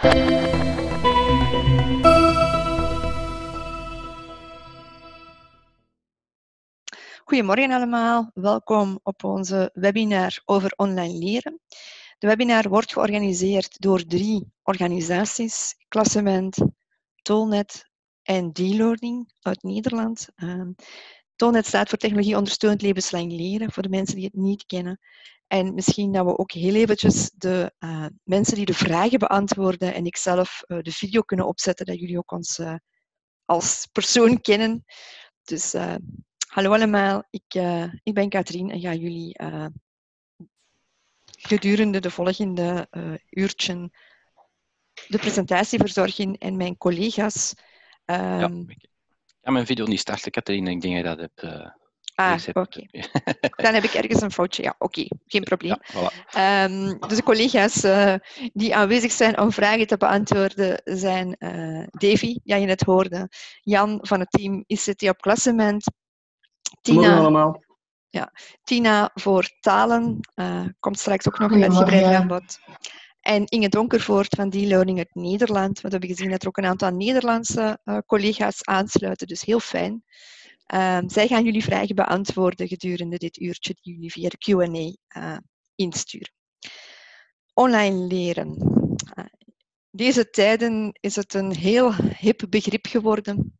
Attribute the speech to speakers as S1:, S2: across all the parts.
S1: Goedemorgen allemaal, welkom op onze webinar over online leren. De webinar wordt georganiseerd door 3 organisaties, Klassement, Tolnet en D-Learning uit Nederland. Tolnet staat voor Technologie Ondersteund Levenslang Leren, voor de mensen die het niet kennen. En misschien dat we ook heel eventjes de mensen die de vragen beantwoorden en ikzelf de video kunnen opzetten, dat jullie ook ons als persoon kennen. Dus hallo allemaal, ik ben Katrien en ga jullie gedurende de volgende uurtjen de presentatie verzorgen en mijn collega's.
S2: Ja, ik kan mijn video niet starten, Katrien. Ik denk dat je dat hebt.
S1: Oké. Dan heb ik ergens een foutje. Ja, oké, geen probleem.
S2: Ja, voilà.
S1: Dus de collega's die aanwezig zijn om vragen te beantwoorden zijn Davy, ja je net hoorde, Jan van het team ICT op Klassement,
S3: Morgen allemaal.
S1: Ja, Tina voor talen, komt straks ook nog uitgebreid aan bod. En Inge Donkervoort van D-Learning uit Nederland. We hebben gezien dat er ook een aantal Nederlandse collega's aansluiten, dus heel fijn. Zij gaan jullie vragen beantwoorden gedurende dit uurtje die jullie via de Q&A insturen. Online leren. Deze tijden is het een heel hip begrip geworden.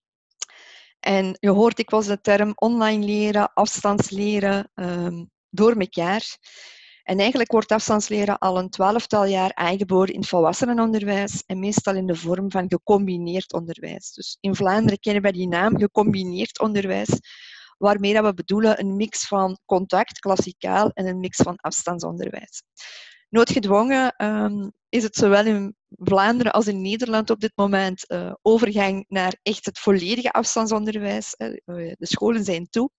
S1: En je hoort dikwijls de term online leren, afstandsleren door elkaar. En eigenlijk wordt afstandsleren al een 12-tal jaar aangeboden in het volwassenenonderwijs en meestal in de vorm van gecombineerd onderwijs. Dus in Vlaanderen kennen wij die naam gecombineerd onderwijs, waarmee dat we bedoelen een mix van contact, klassikaal, en een mix van afstandsonderwijs. Noodgedwongen is het zowel in Vlaanderen als in Nederland op dit moment overgang naar echt het volledige afstandsonderwijs. De scholen zijn toe.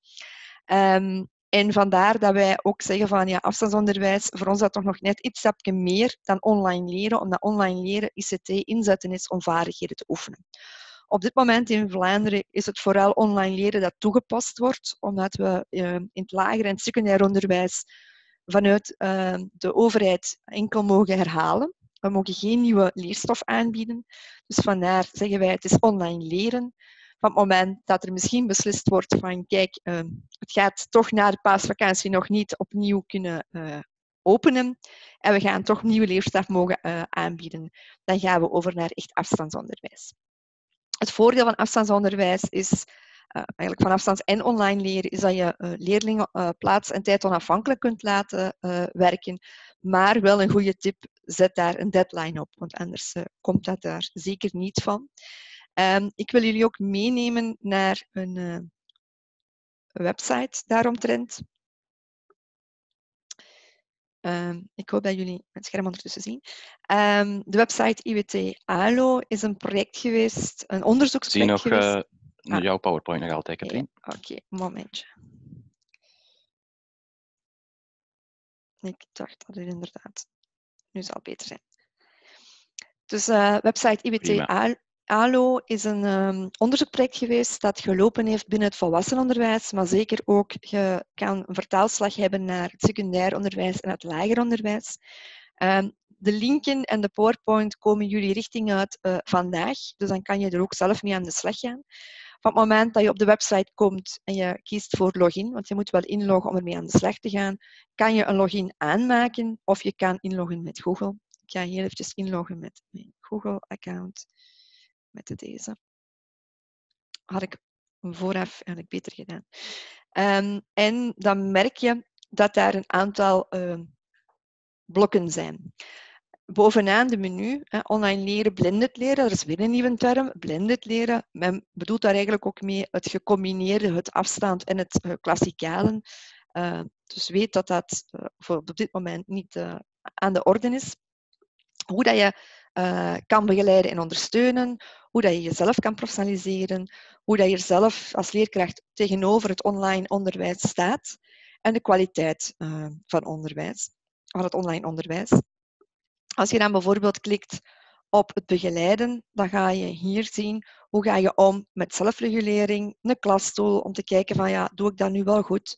S1: En vandaar dat wij ook zeggen van ja, afstandsonderwijs, voor ons dat toch nog net iets stapje meer dan online leren, omdat online leren ICT inzetten is om vaardigheden te oefenen. Op dit moment in Vlaanderen is het vooral online leren dat toegepast wordt, omdat we in het lager en het secundair onderwijs vanuit de overheid enkel mogen herhalen. We mogen geen nieuwe leerstof aanbieden. Dus vandaar zeggen wij het is online leren. Van het moment dat er misschien beslist wordt van kijk, het gaat toch na de paasvakantie nog niet opnieuw kunnen openen en we gaan toch nieuwe leerstof mogen aanbieden, dan gaan we over naar echt afstandsonderwijs. Het voordeel van afstandsonderwijs is, eigenlijk van afstands- en online leren, is dat je leerlingen plaats- en tijd onafhankelijk kunt laten werken. Maar wel een goede tip, zet daar een deadline op, want anders komt dat daar zeker niet van. Ik wil jullie ook meenemen naar een website daaromtrent. Ik hoop dat jullie het scherm ondertussen zien. De website IWT ALO is een project geweest, een onderzoeksproject geweest.
S2: Zie je nog jouw PowerPoint nog altijd, Katrien?
S1: Ja, oké, een momentje. Ik dacht dat het inderdaad nu zal beter zijn. Dus website IWT ALO is een onderzoekproject geweest dat gelopen heeft binnen het volwassenenonderwijs, maar zeker ook kan een vertaalslag hebben naar het secundair onderwijs en het lager onderwijs. De linken en de PowerPoint komen jullie richting uit vandaag, dus dan kan je er ook zelf mee aan de slag gaan. Van het moment dat je op de website komt en je kiest voor login, want je moet wel inloggen om ermee aan de slag te gaan, kan je een login aanmaken of je kan inloggen met Google. Ik ga hier eventjes inloggen met mijn Google-account. Met deze. Had ik vooraf eigenlijk beter gedaan. En dan merk je dat daar een aantal blokken zijn. Bovenaan de menu, online leren, blended leren, dat is weer een nieuwe term, blended leren. Men bedoelt daar eigenlijk ook mee het gecombineerde, het afstand en het klassikale. Dus weet dat dat op dit moment niet aan de orde is. Hoe dat je kan begeleiden en ondersteunen, hoe dat je jezelf kan professionaliseren, hoe dat je zelf als leerkracht tegenover het online onderwijs staat en de kwaliteit van het online onderwijs. Als je dan bijvoorbeeld klikt op het begeleiden, dan ga je hier zien hoe ga je om met zelfregulering, een klastool, om te kijken van ja, doe ik dat nu wel goed?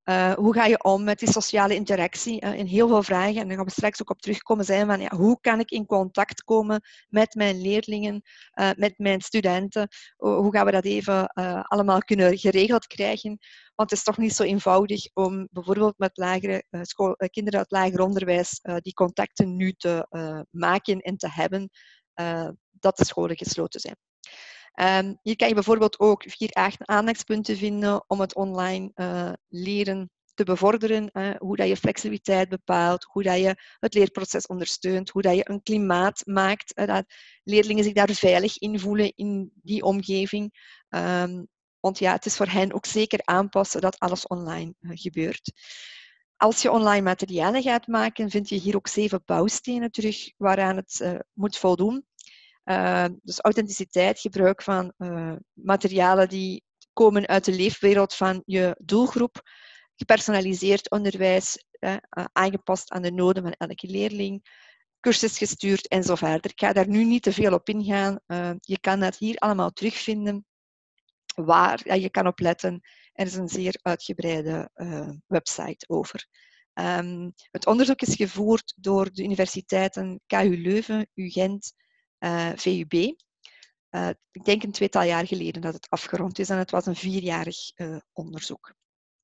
S1: Hoe ga je om met die sociale interactie? In heel veel vragen, en daar gaan we straks ook op terugkomen, zijn van hoe kan ik in contact komen met mijn leerlingen, met mijn studenten? Hoe gaan we dat even allemaal kunnen geregeld krijgen? Want het is toch niet zo eenvoudig om bijvoorbeeld met kinderen uit lager onderwijs die contacten nu te maken en te hebben, dat de scholen gesloten zijn. Hier kan je bijvoorbeeld ook 4 aandachtspunten vinden om het online leren te bevorderen. Hoe dat je flexibiliteit bepaalt, hoe dat je het leerproces ondersteunt, hoe dat je een klimaat maakt, dat leerlingen zich daar veilig in voelen in die omgeving. Want ja, het is voor hen ook zeker aanpassen dat alles online gebeurt. Als je online materialen gaat maken, vind je hier ook 7 bouwstenen terug waaraan het moet voldoen. Dus authenticiteit, gebruik van materialen die komen uit de leefwereld van je doelgroep, gepersonaliseerd onderwijs, aangepast aan de noden van elke leerling, cursus gestuurd en zo verder. Ik ga daar nu niet te veel op ingaan. Je kan dat hier allemaal terugvinden waar je kan op letten. Er is een zeer uitgebreide website over. Het onderzoek is gevoerd door de universiteiten KU Leuven, UGent, VUB. Ik denk een 2-tal jaar geleden dat het afgerond is en het was een 4-jarig onderzoek.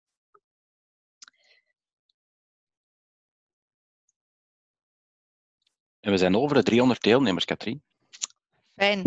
S2: En we zijn over de 300 deelnemers, Katrien.
S1: Fijn.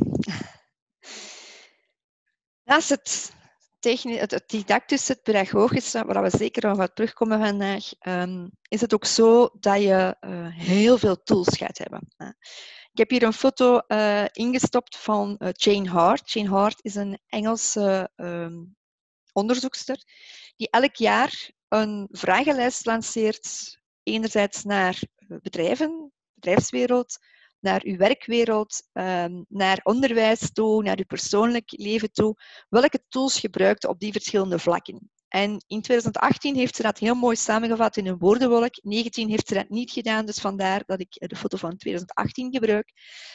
S1: Naast het didactische, het pedagogische, waar we zeker nog wat terugkomen vandaag, is het ook zo dat je heel veel tools gaat hebben. Ik heb hier een foto ingestopt van Jane Hart. Jane Hart is een Engelse onderzoekster die elk jaar een vragenlijst lanceert, enerzijds naar bedrijven, bedrijfswereld, naar uw werkwereld, naar onderwijs toe, naar uw persoonlijk leven toe. Welke tools gebruikt op die verschillende vlakken? En in 2018 heeft ze dat heel mooi samengevat in een woordenwolk. 2019 heeft ze dat niet gedaan, dus vandaar dat ik de foto van 2018 gebruik.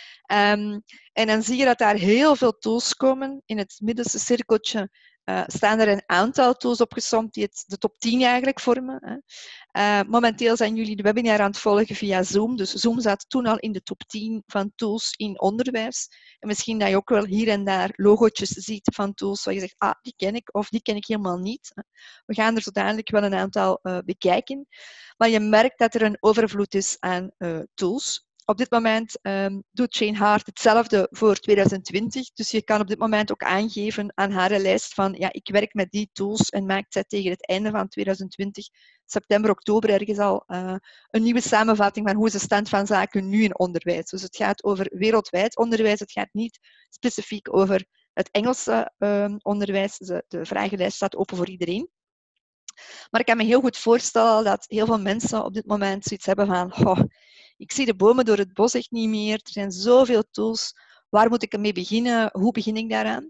S1: En dan zie je dat daar heel veel tools komen. In het middelste cirkeltje staan er een aantal tools opgesomd die de top 10 eigenlijk vormen. Momenteel zijn jullie de webinar aan het volgen via Zoom. Dus Zoom zat toen al in de top 10 van tools in onderwijs. En misschien dat je ook wel hier en daar logootjes ziet van tools waar je zegt, die ken ik of die ken ik helemaal niet. We gaan er zo dadelijk wel een aantal bekijken. Maar je merkt dat er een overvloed is aan tools. Op dit moment doet Jane Hart hetzelfde voor 2020. Dus je kan op dit moment ook aangeven aan haar lijst van ik werk met die tools en maakt zij tegen het einde van 2020, september, oktober ergens al, een nieuwe samenvatting van hoe is de stand van zaken nu in onderwijs. Dus het gaat over wereldwijd onderwijs. Het gaat niet specifiek over het Engelse onderwijs. De vragenlijst staat open voor iedereen. Maar ik kan me heel goed voorstellen dat heel veel mensen op dit moment zoiets hebben van ik zie de bomen door het bos echt niet meer. Er zijn zoveel tools. Waar moet ik ermee beginnen? Hoe begin ik daaraan?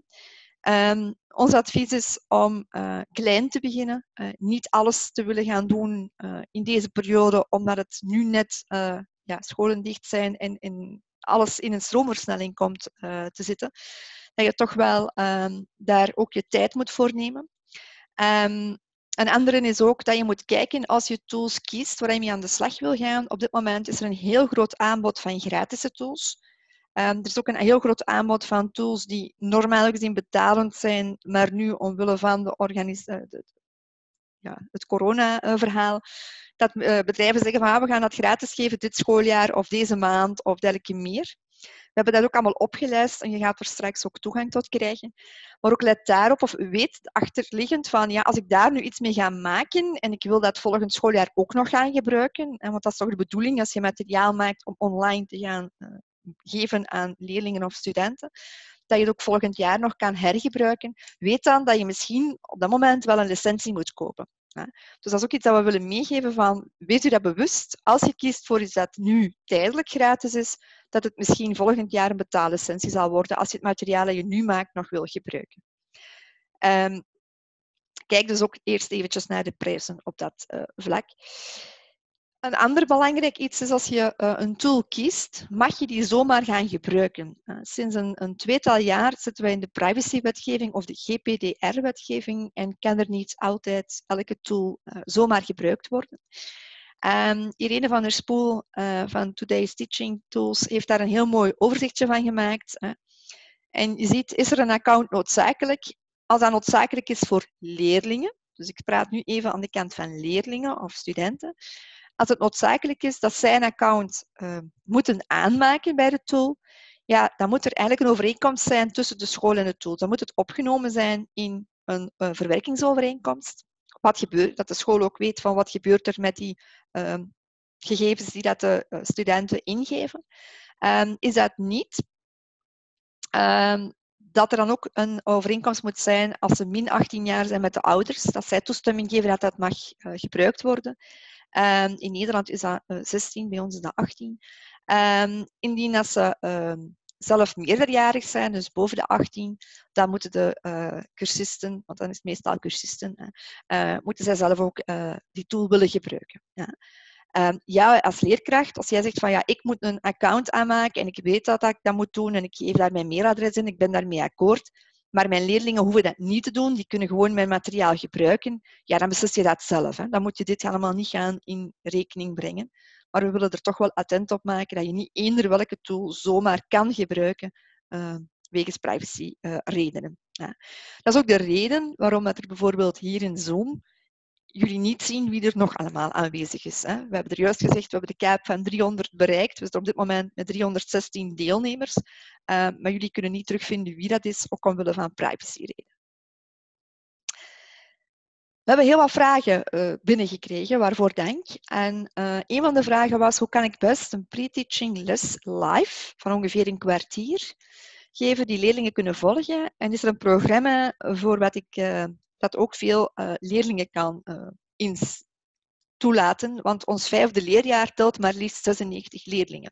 S1: Ons advies is om klein te beginnen. Niet alles te willen gaan doen in deze periode, omdat het nu net scholen dicht zijn en alles in een stroomversnelling komt te zitten. Dat je toch wel daar ook je tijd moet voor nemen. Een andere is ook dat je moet kijken als je tools kiest waar je mee aan de slag wil gaan. Op dit moment is er een heel groot aanbod van gratis tools. Er is ook een heel groot aanbod van tools die normaal gezien betalend zijn, maar nu omwille van het corona-verhaal, dat bedrijven zeggen van we gaan dat gratis geven dit schooljaar of deze maand of dergelijke meer. We hebben dat ook allemaal opgelijst en je gaat er straks ook toegang tot krijgen. Maar ook let daarop of weet achterliggend van als ik daar nu iets mee ga maken en ik wil dat volgend schooljaar ook nog gaan gebruiken, want dat is toch de bedoeling als je materiaal maakt om online te gaan geven aan leerlingen of studenten, dat je het ook volgend jaar nog kan hergebruiken. Weet dan dat je misschien op dat moment wel een licentie moet kopen. Dus dat is ook iets dat we willen meegeven van, wees u dat bewust, als je kiest voor iets dat nu tijdelijk gratis is, dat het misschien volgend jaar een betaallicentie zal worden als je het materiaal dat je nu maakt nog wil gebruiken. Kijk dus ook eerst eventjes naar de prijzen op dat vlak. Een ander belangrijk iets is als je een tool kiest, mag je die zomaar gaan gebruiken. Sinds een tweetal jaar zitten wij in de privacywetgeving of de GPDR-wetgeving en kan er niet altijd elke tool zomaar gebruikt worden. Irene van der Spoel van Today's Teaching Tools heeft daar een heel mooi overzichtje van gemaakt. En je ziet, is er een account noodzakelijk? Als dat noodzakelijk is voor leerlingen, dus ik praat nu even aan de kant van leerlingen of studenten. Als het noodzakelijk is dat zij een account moeten aanmaken bij de tool, ja, dan moet er eigenlijk een overeenkomst zijn tussen de school en de tool. Dan moet het opgenomen zijn in een verwerkingsovereenkomst. Wat gebeurt, dat de school ook weet van wat gebeurt er met die gegevens die dat de studenten ingeven. Is dat niet, dat er dan ook een overeenkomst moet zijn als ze min 18 jaar zijn met de ouders, dat zij toestemming geven dat dat mag gebruikt worden. In Nederland is dat 16, bij ons is dat 18. Indien dat ze zelf meerderjarig zijn, dus boven de 18, dan moeten de cursisten, want dan is het meestal cursisten, moeten zij zelf ook die tool willen gebruiken. Ja, als leerkracht, als jij zegt van ja, ik moet een account aanmaken en ik weet dat ik dat moet doen en ik geef daar mijn mailadres in, ik ben daarmee akkoord, maar mijn leerlingen hoeven dat niet te doen, die kunnen gewoon mijn materiaal gebruiken, ja, dan beslis je dat zelf. Hè. Dan moet je dit helemaal niet gaan in rekening brengen. Maar we willen er toch wel attent op maken dat je niet eender welke tool zomaar kan gebruiken wegens privacy redenen. Ja. Dat is ook de reden waarom dat er bijvoorbeeld hier in Zoom jullie niet zien wie er nog allemaal aanwezig is. Hè. We hebben er juist gezegd, we hebben de cap van 300 bereikt. We zitten op dit moment met 316 deelnemers. Maar jullie kunnen niet terugvinden wie dat is, ook omwille van privacyredenen. We hebben heel wat vragen binnengekregen, waarvoor dank. En een van de vragen was, hoe kan ik best een pre-teaching les live van ongeveer een kwartier geven die leerlingen kunnen volgen? En is er een programma voor wat ik dat ook veel leerlingen kan toelaten, want ons 5e leerjaar telt maar liefst 96 leerlingen.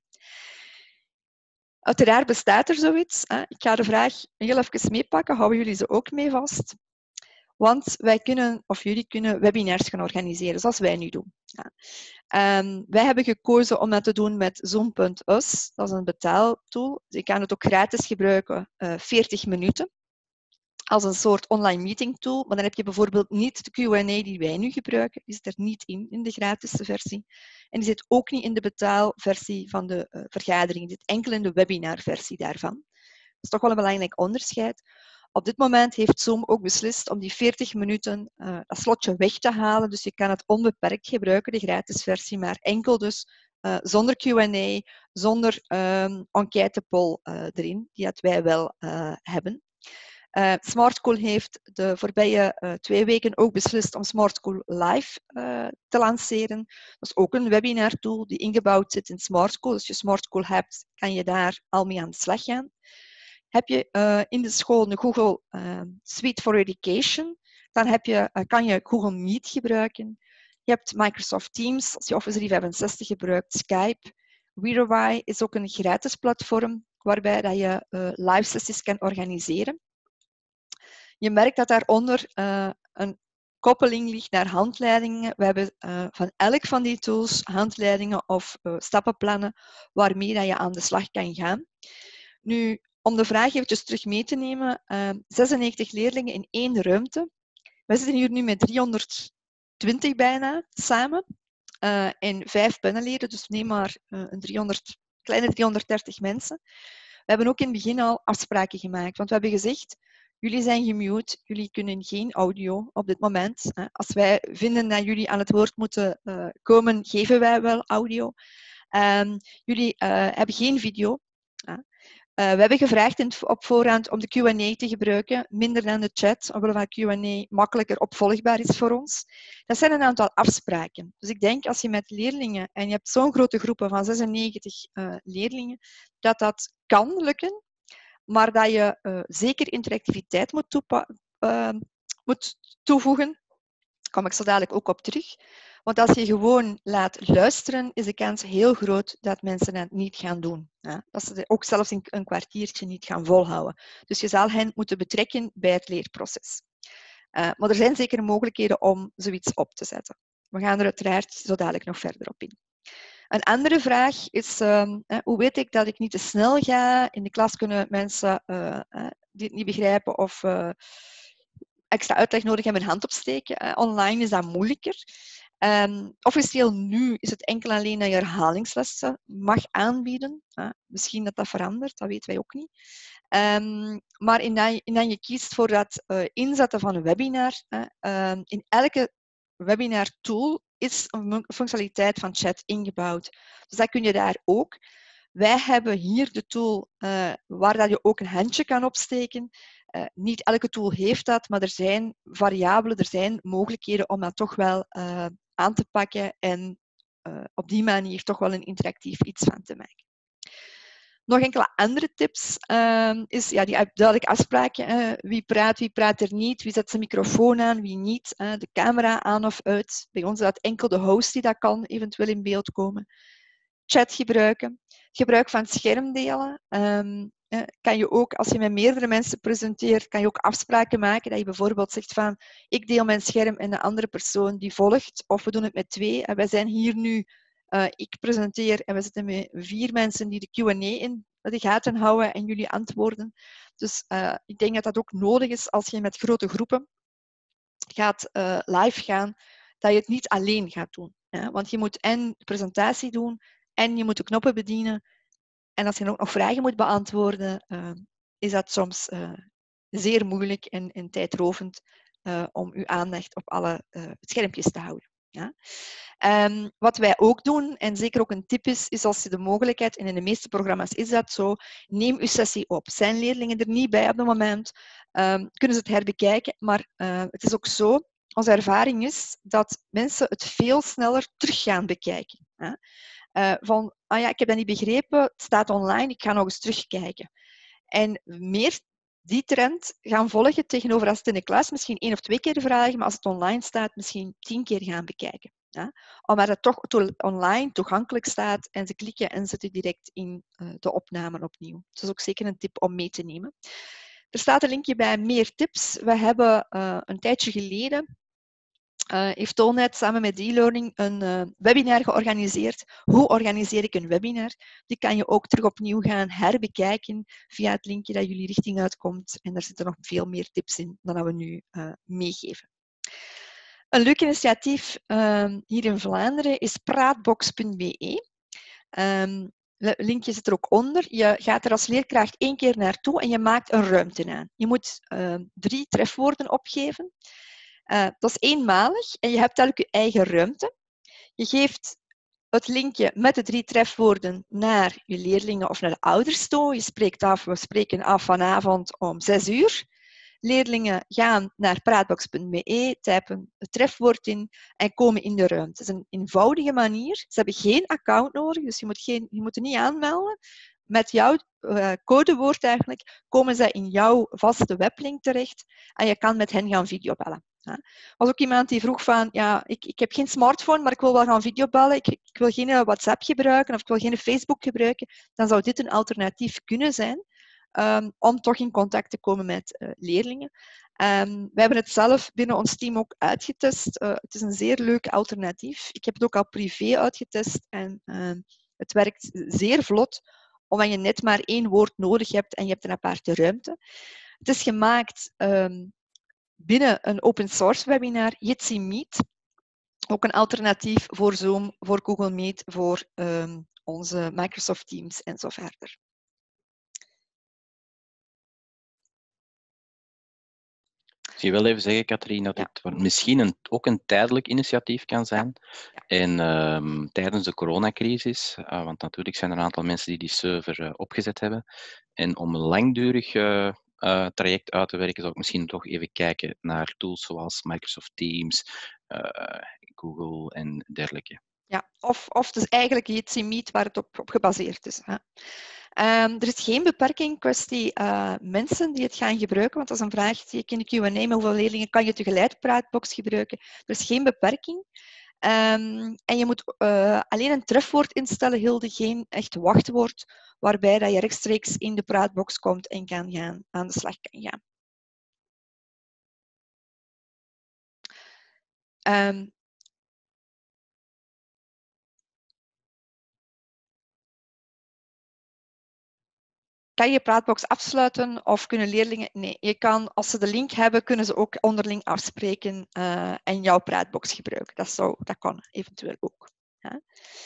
S1: Uiteraard bestaat er zoiets. Ik ga de vraag heel even meepakken, houden jullie ze ook mee vast? Want wij kunnen, of jullie kunnen, webinars gaan organiseren, zoals wij nu doen. Ja. Wij hebben gekozen om dat te doen met Zoom.us, dat is een betaaltool. Je kan het ook gratis gebruiken, 40 minuten. Als een soort online meeting tool, maar dan heb je bijvoorbeeld niet de Q&A die wij nu gebruiken, die zit er niet in de gratis versie. En die zit ook niet in de betaalversie van de vergadering, die zit enkel in de webinarversie daarvan. Dat is toch wel een belangrijk onderscheid. Op dit moment heeft Zoom ook beslist om die 40 minuten dat slotje weg te halen, dus je kan het onbeperkt gebruiken, de gratis versie, maar enkel dus zonder Q&A, zonder enquête poll erin, die dat wij wel hebben. Smart School heeft de voorbije 2 weken ook beslist om Smart School Live te lanceren. Dat is ook een webinar tool die ingebouwd zit in Smart School. Als je Smart School hebt, kan je daar al mee aan de slag gaan. Heb je in de school een Google Suite for Education, dan kan je Google Meet gebruiken. Je hebt Microsoft Teams, als je Office 365 gebruikt, Skype. Whereby is ook een gratis platform waarbij dat je live sessies kan organiseren. Je merkt dat daaronder een koppeling ligt naar handleidingen. We hebben van elk van die tools handleidingen of stappenplannen waarmee dat je aan de slag kan gaan. Nu, om de vraag eventjes terug mee te nemen, 96 leerlingen in 1 ruimte. Wij zitten hier nu met 320 bijna samen en 5 panelleden, dus neem maar kleine 330 mensen. We hebben ook in het begin al afspraken gemaakt, want we hebben gezegd, jullie zijn gemute, jullie kunnen geen audio op dit moment. Als wij vinden dat jullie aan het woord moeten komen, geven wij wel audio. Jullie hebben geen video. We hebben gevraagd op voorhand om de Q&A te gebruiken, minder dan de chat, omdat Q&A makkelijker opvolgbaar is voor ons. Dat zijn een aantal afspraken. Dus ik denk als je met leerlingen, en je hebt zo'n grote groepen van 96 leerlingen, dat dat kan lukken, maar dat je zeker interactiviteit moet toevoegen. Daar kom ik zo dadelijk ook op terug. Want als je gewoon laat luisteren, is de kans heel groot dat mensen het niet gaan doen. Ja? Dat ze ook zelfs een kwartiertje niet gaan volhouden. Dus je zal hen moeten betrekken bij het leerproces. Maar er zijn zeker mogelijkheden om zoiets op te zetten. we gaan er uiteraard zo dadelijk nog verder op in. Een andere vraag is, hoe weet ik dat ik niet te snel ga? In de klas kunnen mensen die het niet begrijpen of extra uitleg nodig hebben, hun hand opsteken. Online is dat moeilijker. Officieel nu is het enkel alleen dat je herhalingslessen mag aanbieden. Misschien dat dat verandert, dat weten wij ook niet. Maar in je kiest voor dat inzetten van een webinar, in elke webinar tool is een functionaliteit van chat ingebouwd. Dus dat kun je daar ook. Wij hebben hier de tool waar dat je ook een handje kan opsteken. Niet elke tool heeft dat, maar er zijn variabelen, er zijn mogelijkheden om dat toch wel aan te pakken en op die manier toch wel een interactief iets van te maken. Nog enkele andere tips is die duidelijke afspraak. Wie praat er niet, wie zet zijn microfoon aan, wie niet. De camera aan of uit. Bij ons is dat enkel de host die dat kan eventueel in beeld komen. Chat gebruiken. Gebruik van schermdelen. Kan je ook, als je met meerdere mensen presenteert, kan je ook afspraken maken. Dat je bijvoorbeeld zegt van, ik deel mijn scherm en de andere persoon die volgt. Of we doen het met 2. En wij zijn hier nu, ik presenteer en we zitten met 4 mensen die de Q&A in de gaten houden en jullie antwoorden. Dus ik denk dat dat ook nodig is als je met grote groepen gaat live gaan, dat je het niet alleen gaat doen. Want je moet en de presentatie doen en je moet de knoppen bedienen. En als je ook nog vragen moet beantwoorden, is dat soms zeer moeilijk en tijdrovend om uw aandacht op alle schermpjes te houden. Ja? Wat wij ook doen, en zeker ook een tip is als je de mogelijkheid, en in de meeste programma's is dat zo, neem uw sessie op. Zijn leerlingen er niet bij op het moment, kunnen ze het herbekijken, maar het is ook zo, onze ervaring is dat mensen het veel sneller terug gaan bekijken. Ja? Ik heb dat niet begrepen, het staat online, ik ga nog eens terugkijken. En meer die trend gaan volgen tegenover als het in de klas misschien 1 of 2 keer vragen, maar als het online staat, misschien 10 keer gaan bekijken. Ja? Omdat het toch online toegankelijk staat en ze klikken en zetten direct in de opname opnieuw. Dat is ook zeker een tip om mee te nemen. Er staat een linkje bij meer tips. We hebben een tijdje geleden heeft Tolnet samen met e-learning een webinar georganiseerd. Hoe organiseer ik een webinar? Die kan je ook terug opnieuw gaan herbekijken via het linkje dat jullie richting uitkomt. En daar zitten nog veel meer tips in dan dat we nu meegeven. Een leuk initiatief hier in Vlaanderen is praatbox.be. Linkje zit er ook onder. Je gaat er als leerkracht 1 keer naartoe en je maakt een ruimte aan. Je moet 3 trefwoorden opgeven. Dat is eenmalig en je hebt telkens je eigen ruimte. Je geeft het linkje met de 3 trefwoorden naar je leerlingen of naar de ouders toe. Je spreekt af, we spreken af vanavond om 6 uur. Leerlingen gaan naar praatbox.be, typen het trefwoord in en komen in de ruimte. Het is een eenvoudige manier. Ze hebben geen account nodig, dus je moet er niet aanmelden. Met jouw codewoord eigenlijk komen ze in jouw vaste weblink terecht en je kan met hen gaan videobellen. Er was ook iemand die vroeg van, ik heb geen smartphone, maar ik wil wel gaan videobellen. Ik wil geen WhatsApp gebruiken of ik wil geen Facebook gebruiken. Dan zou dit een alternatief kunnen zijn om toch in contact te komen met leerlingen. We hebben het zelf binnen ons team ook uitgetest. Het is een zeer leuk alternatief. Ik heb het ook al privé uitgetest en het werkt zeer vlot, omdat je net maar 1 woord nodig hebt en je hebt een aparte ruimte. Het is gemaakt binnen een open source webinar, Jitsi Meet. Ook een alternatief voor Zoom, voor Google Meet, voor onze Microsoft Teams en zo verder.
S2: Ik zie wel even zeggen, Katrien, dat het misschien ook een tijdelijk initiatief kan zijn. Ja. En tijdens de coronacrisis, want natuurlijk zijn er een aantal mensen die server opgezet hebben. En om een langdurig traject uit te werken, zou ik misschien toch even kijken naar tools zoals Microsoft Teams, Google en dergelijke.
S1: Ja, of dus eigenlijk Jitsi Meet waar het op gebaseerd is. Hè. Er is geen beperking kwestie mensen die het gaan gebruiken, want dat is een vraag die ik in de Q&A met hoeveel leerlingen kan je tegelijk Praatbox gebruiken. Er is geen beperking. En je moet alleen een trefwoord instellen, Hilde, geen echt wachtwoord, waarbij dat je rechtstreeks in de Praatbox komt en aan de slag kan gaan. kan je Praatbox afsluiten of kunnen leerlingen... Nee, je kan, als ze de link hebben, kunnen ze ook onderling afspreken en jouw Praatbox gebruiken. Dat kan eventueel ook. Ja.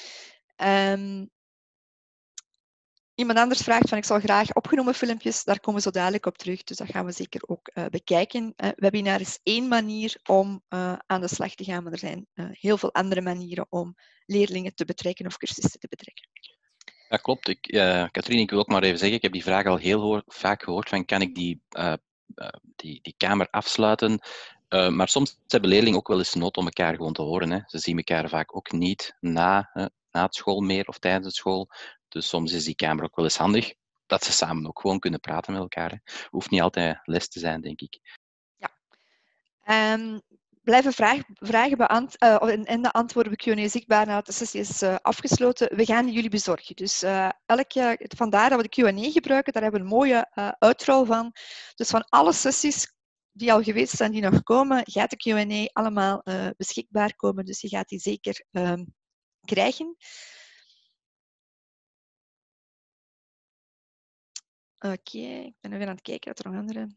S1: Iemand anders vraagt van ik zal graag opgenomen filmpjes, daar komen we zo dadelijk op terug, dus dat gaan we zeker ook bekijken. Webinar is één manier om aan de slag te gaan, maar er zijn heel veel andere manieren om leerlingen te betrekken of cursisten te betrekken.
S2: Ja, klopt. Katrien, ik wil ook maar even zeggen, ik heb die vraag al heel vaak gehoord, van kan ik die kamer afsluiten? Maar soms hebben leerlingen ook wel eens nood om elkaar gewoon te horen. Hè. Ze zien elkaar vaak ook niet na het school meer of tijdens de school. Dus soms is die kamer ook wel eens handig, dat ze samen ook gewoon kunnen praten met elkaar. Hè. Hoeft niet altijd les te zijn, denk ik.
S1: Ja. Blijven vragen beantwoorden en de antwoorden op Q&A zichtbaar nadat de sessie is afgesloten. We gaan die jullie bezorgen. Dus vandaar dat we de Q&A gebruiken. Daar hebben we een mooie uitrol van. Dus van alle sessies die al geweest zijn, die nog komen, gaat de Q&A allemaal beschikbaar komen. Dus je gaat die zeker krijgen. Oké, ik ben even aan het kijken wat er nog andere...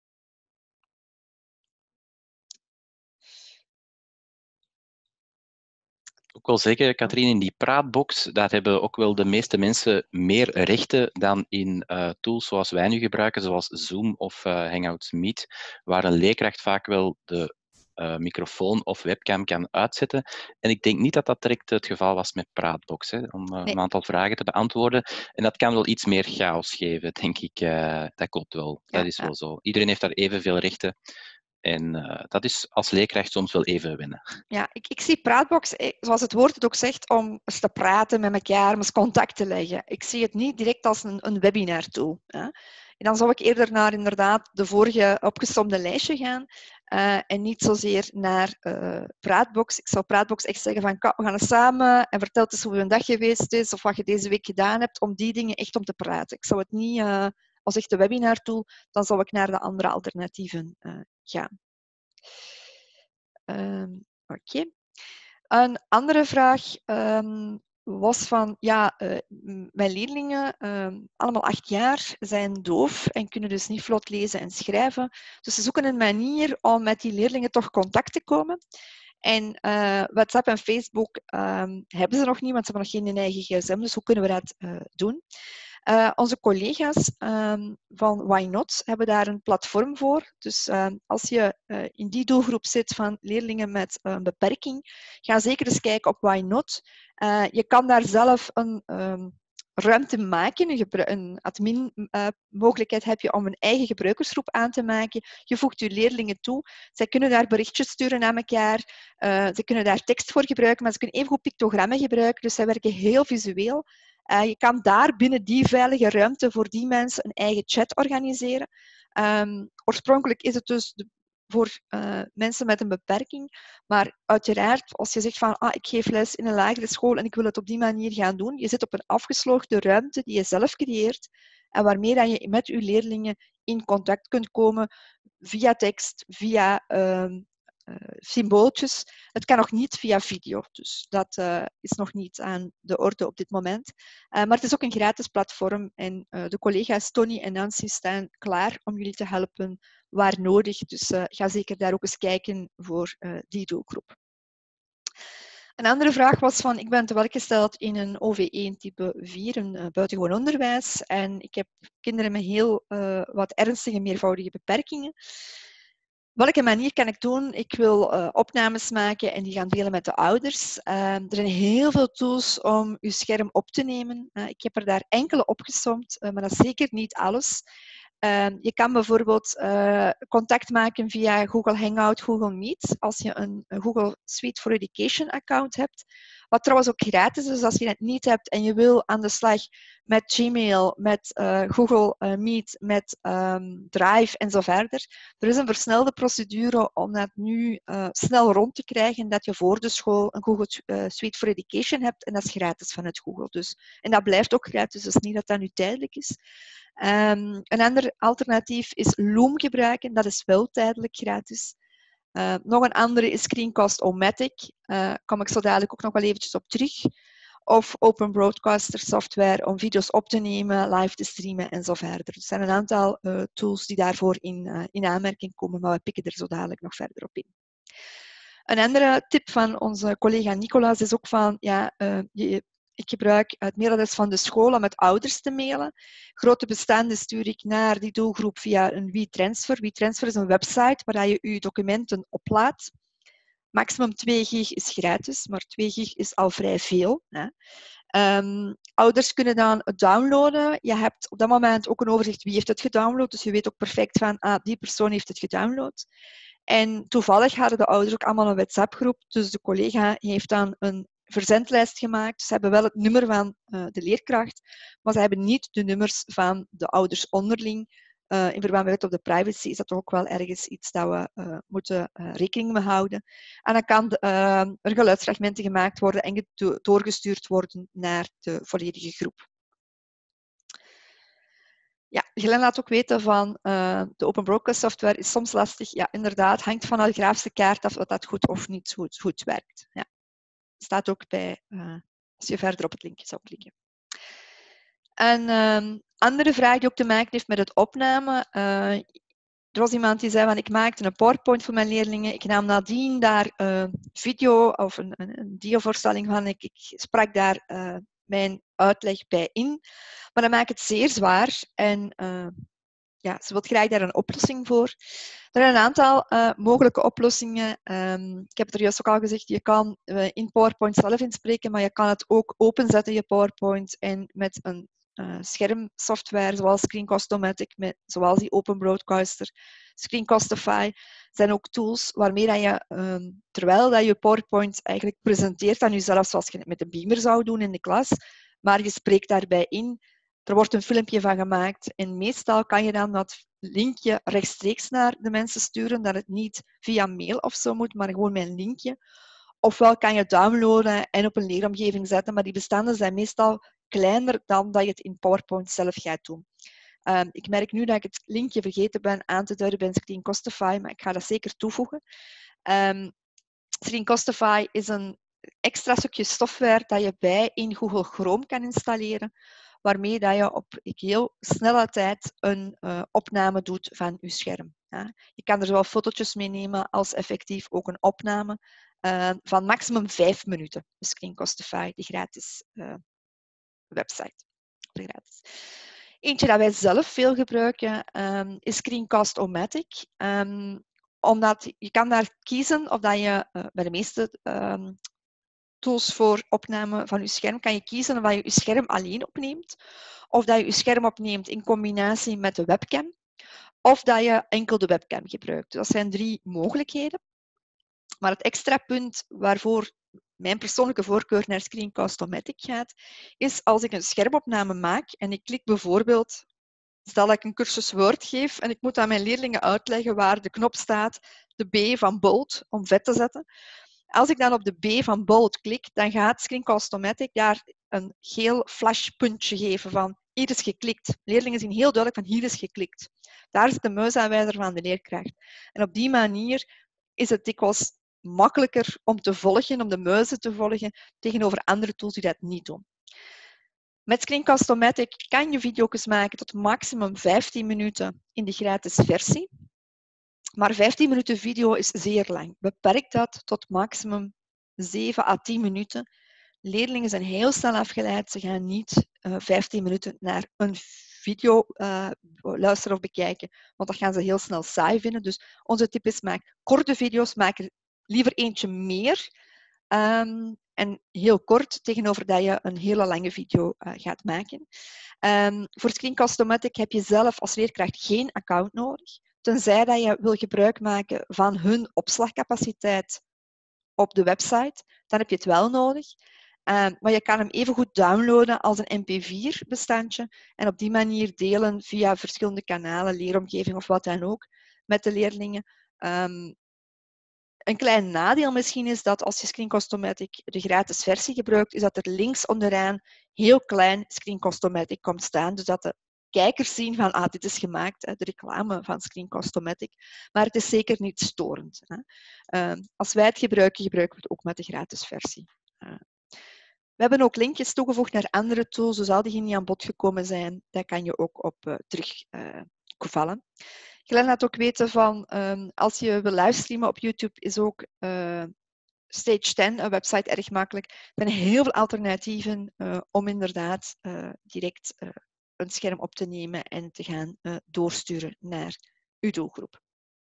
S2: Ook wel zeggen, Katrien, in die praatbox, daar hebben ook wel de meeste mensen meer rechten dan in tools zoals wij nu gebruiken, zoals Zoom of Hangouts Meet, waar een leerkracht vaak wel de microfoon of webcam kan uitzetten. En ik denk niet dat dat direct het geval was met praatbox, hè, om een aantal vragen te beantwoorden. En dat kan wel iets meer chaos geven, denk ik. Dat klopt wel. Dat is wel zo. Iedereen heeft daar evenveel rechten. En dat is als leerkracht soms wel even wennen.
S1: Ja, ik zie Praatbox, zoals het woord het ook zegt, om eens te praten met elkaar, om eens contact te leggen. Ik zie het niet direct als een webinar tool. Hè. En dan zou ik eerder naar inderdaad de vorige opgesomde lijstje gaan en niet zozeer naar Praatbox. Ik zou Praatbox echt zeggen van, we gaan eens samen en vertel eens hoe je dag geweest is of wat je deze week gedaan hebt, om die dingen echt om te praten. Ik zou het niet als echt een webinar tool, dan zou ik naar de andere alternatieven gaan. Oké. Een andere vraag was van, mijn leerlingen, allemaal 8 jaar, zijn doof en kunnen dus niet vlot lezen en schrijven. Dus ze zoeken een manier om met die leerlingen toch contact te komen. En WhatsApp en Facebook hebben ze nog niet, want ze hebben nog geen eigen gsm. Dus hoe kunnen we dat doen? Onze collega's van Why Not hebben daar een platform voor. Dus als je in die doelgroep zit van leerlingen met een beperking, ga zeker eens kijken op Why Not. Je kan daar zelf een ruimte maken, een admin-mogelijkheid heb je om een eigen gebruikersgroep aan te maken. Je voegt je leerlingen toe. Zij kunnen daar berichtjes sturen naar elkaar. Ze kunnen daar tekst voor gebruiken, maar ze kunnen evengoed pictogrammen gebruiken. Dus zij werken heel visueel. Je kan daar binnen die veilige ruimte voor die mensen een eigen chat organiseren. Oorspronkelijk is het dus voor mensen met een beperking. Maar uiteraard, als je zegt van ik geef les in een lagere school en ik wil het op die manier gaan doen, je zit op een afgesloten ruimte die je zelf creëert en waarmee dat je met je leerlingen in contact kunt komen via tekst, via symbooltjes. Het kan nog niet via video, dus dat is nog niet aan de orde op dit moment. Maar het is ook een gratis platform en de collega's Tony en Nancy staan klaar om jullie te helpen waar nodig. Dus ga zeker daar ook eens kijken voor die doelgroep. Een andere vraag was van, ik ben te werk gesteld in een OV1 type 4, een buitengewoon onderwijs. En ik heb kinderen met heel wat ernstige meervoudige beperkingen. Welke manier kan ik doen? Ik wil opnames maken en die gaan delen met de ouders. Er zijn heel veel tools om uw scherm op te nemen. Ik heb er daar enkele opgesomd, maar dat is zeker niet alles. Je kan bijvoorbeeld contact maken via Google Hangout, Google Meet, als je een Google Suite for Education account hebt. Wat trouwens ook gratis is, als je het niet hebt en je wil aan de slag met Gmail, met Google Meet, met Drive en zo verder. Er is een versnelde procedure om dat nu snel rond te krijgen, dat je voor de school een Google Suite for Education hebt en dat is gratis vanuit Google. Dus, en dat blijft ook gratis, dus niet dat dat nu tijdelijk is. Een ander alternatief is Loom gebruiken, dat is wel tijdelijk gratis. Nog een andere is Screencast-O-Matic. Daar kom ik zo dadelijk ook nog wel eventjes op terug. of Open Broadcaster software om video's op te nemen, live te streamen en zo verder. Er zijn een aantal tools die daarvoor in aanmerking komen, maar we pikken er zo dadelijk nog verder op in. Een andere tip van onze collega Nicolas is ook van, ik gebruik het mailadres van de school om met ouders te mailen. Grote bestanden stuur ik naar die doelgroep via een WeTransfer. WeTransfer is een website waar je je documenten oplaadt. Maximum 2 gig is gratis, maar 2 gig is al vrij veel. Hè. Ouders kunnen dan het downloaden. Je hebt op dat moment ook een overzicht wie heeft het gedownload. Dus je weet ook perfect van, die persoon heeft het gedownload. En toevallig hadden de ouders ook allemaal een WhatsApp-groep. Dus de collega heeft dan een verzendlijst gemaakt. Ze hebben wel het nummer van de leerkracht, maar ze hebben niet de nummers van de ouders onderling. In verband met wet op de privacy is dat toch ook wel ergens iets dat we moeten rekening mee houden. En dan kan er geluidsfragmenten gemaakt worden en doorgestuurd worden naar de volledige groep. Ja, Glenn laat ook weten van de Open Broadcast software is soms lastig. Ja, inderdaad, hangt van de grafische kaart af of dat goed of niet goed werkt. Ja. Staat ook bij, als je verder op het linkje zou klikken. Een andere vraag die ook te maken heeft met het opnemen. Er was iemand die zei van ik maakte een PowerPoint voor mijn leerlingen. Ik nam nadien daar video of een diavoorstelling van. Ik sprak daar mijn uitleg bij in. Maar dat maakt het zeer zwaar. En ze wil graag daar een oplossing voor. Er zijn een aantal mogelijke oplossingen. Ik heb het er juist ook al gezegd, je kan in PowerPoint zelf inspreken, maar je kan het ook openzetten, je PowerPoint, en met een schermsoftware zoals Screencast-O-Matic, zoals die Open Broadcaster, Screencastify, zijn ook tools waarmee dat je, terwijl dat je PowerPoint eigenlijk presenteert aan jezelf, zoals je het met een beamer zou doen in de klas, maar je spreekt daarbij in. Er wordt een filmpje van gemaakt en meestal kan je dan dat linkje rechtstreeks naar de mensen sturen, dat het niet via mail of zo moet, maar gewoon met een linkje. Ofwel kan je downloaden en op een leeromgeving zetten, maar die bestanden zijn meestal kleiner dan dat je het in PowerPoint zelf gaat doen. Ik merk nu dat ik het linkje vergeten ben aan te duiden bij Screencastify, maar ik ga dat zeker toevoegen. Screencastify is een extra stukje software dat je bij in Google Chrome kan installeren, waarmee dat je op heel snelle tijd een opname doet van je scherm. Ja. Je kan er zowel fotootjes mee nemen als effectief ook een opname van maximum 5 minuten. Dus Screencastify, die gratis website. Gratis. Eentje dat wij zelf veel gebruiken is Screencast-O-Matic. Omdat je kan daar kiezen of dat je bij de meeste tools voor opname van je scherm kan je kiezen of dat je je scherm alleen opneemt, of dat je je scherm opneemt in combinatie met de webcam, of dat je enkel de webcam gebruikt. Dat zijn 3 mogelijkheden. Maar het extra punt waarvoor mijn persoonlijke voorkeur naar Screencast-O-Matic gaat, is als ik een schermopname maak en ik klik bijvoorbeeld, stel dat ik een cursus Word geef en ik moet aan mijn leerlingen uitleggen waar de knop staat, de B van bold, om vet te zetten. Als ik dan op de B van bold klik, dan gaat Screencast-O-Matic daar een geel flashpuntje geven van hier is geklikt. Leerlingen zien heel duidelijk van hier is geklikt. Daar zit de muisaanwijzer van de leerkracht. En op die manier is het dikwijls makkelijker om te volgen, om de muizen te volgen, tegenover andere tools die dat niet doen. Met Screencast-O-Matic kan je video's maken tot maximum 15 minuten in de gratis versie. Maar 15 minuten video is zeer lang. Beperk dat tot maximum 7 à 10 minuten. Leerlingen zijn heel snel afgeleid. Ze gaan niet 15 minuten naar een video luisteren of bekijken, want dat gaan ze heel snel saai vinden. Dus onze tip is, maak korte video's, maak er liever eentje meer. En heel kort, tegenover dat je een hele lange video gaat maken. Voor Screencast-O-Matic heb je zelf als leerkracht geen account nodig. Tenzij dat je wil gebruik maken van hun opslagcapaciteit op de website, dan heb je het wel nodig. Maar je kan hem even goed downloaden als een mp4-bestandje en op die manier delen via verschillende kanalen, leeromgeving of wat dan ook, met de leerlingen. Een klein nadeel misschien is dat als je Screencast-O-Matic de gratis versie gebruikt, is dat er links onderaan heel klein Screencast-O-Matic komt staan, dus dat de kijkers zien van dit is gemaakt, de reclame van Screencast-O-Matic, maar het is zeker niet storend. Als wij het gebruiken, gebruiken we het ook met de gratis versie. We hebben ook linkjes toegevoegd naar andere tools, dus al die niet aan bod gekomen zijn, daar kan je ook op terugvallen. Je laat ook weten van, als je wil livestreamen op YouTube, is ook Stage 10, een website, erg makkelijk. Er zijn heel veel alternatieven om inderdaad direct een scherm op te nemen en te gaan doorsturen naar uw doelgroep.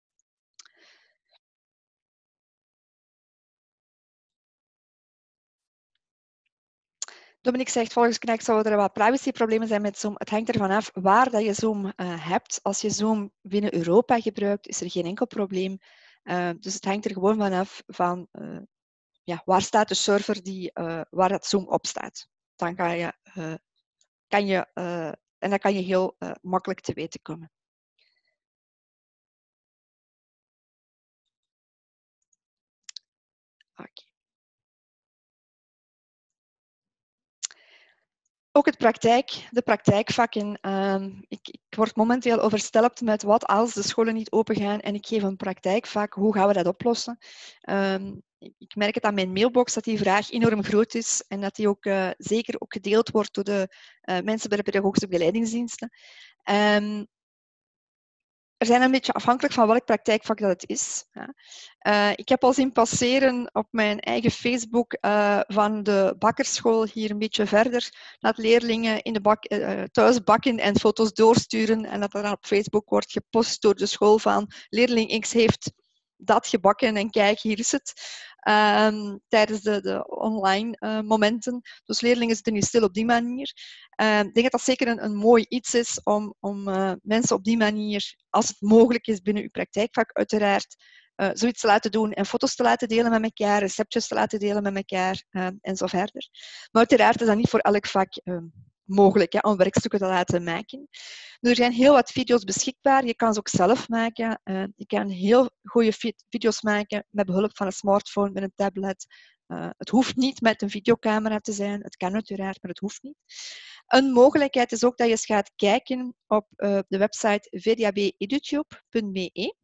S1: Dominique zegt, volgens Knack zouden er wat privacyproblemen zijn met Zoom. Het hangt ervan af waar dat je Zoom hebt. Als je Zoom binnen Europa gebruikt, is er geen enkel probleem. Dus het hangt er gewoon vanaf van ja, waar staat de server waar dat Zoom op staat. Dan kan je heel makkelijk te weten komen. Okay. Ook de praktijkvakken. Ik word momenteel overstelpt met wat als de scholen niet open gaan en ik geef een praktijkvak. Hoe gaan we dat oplossen? Ik merk het aan mijn mailbox dat die vraag enorm groot is en dat die ook zeker ook gedeeld wordt door de mensen bij de pedagogische begeleidingsdiensten. Er zijn een beetje afhankelijk van welk praktijkvak dat het is. Ik heb al zien passeren op mijn eigen Facebook van de bakkerschool hier een beetje verder, dat leerlingen in de thuis bakken en foto's doorsturen en dat er dan op Facebook wordt gepost door de school van leerling X heeft dat gebakken en kijk, hier is het. Tijdens de online momenten. Dus leerlingen zitten nu stil op die manier. Ik denk dat dat zeker een mooi iets is om mensen op die manier, als het mogelijk is binnen uw praktijkvak uiteraard, zoiets te laten doen en foto's te laten delen met elkaar, receptjes te laten delen met elkaar en zo verder. Maar uiteraard is dat niet voor elk vak mogelijk om werkstukken te laten maken. Er zijn heel wat video's beschikbaar. Je kan ze ook zelf maken. Je kan heel goede video's maken met behulp van een smartphone, met een tablet. Het hoeft niet met een videocamera te zijn. Het kan uiteraard, maar het hoeft niet. Een mogelijkheid is ook dat je eens gaat kijken op de website vdab-edutube.be.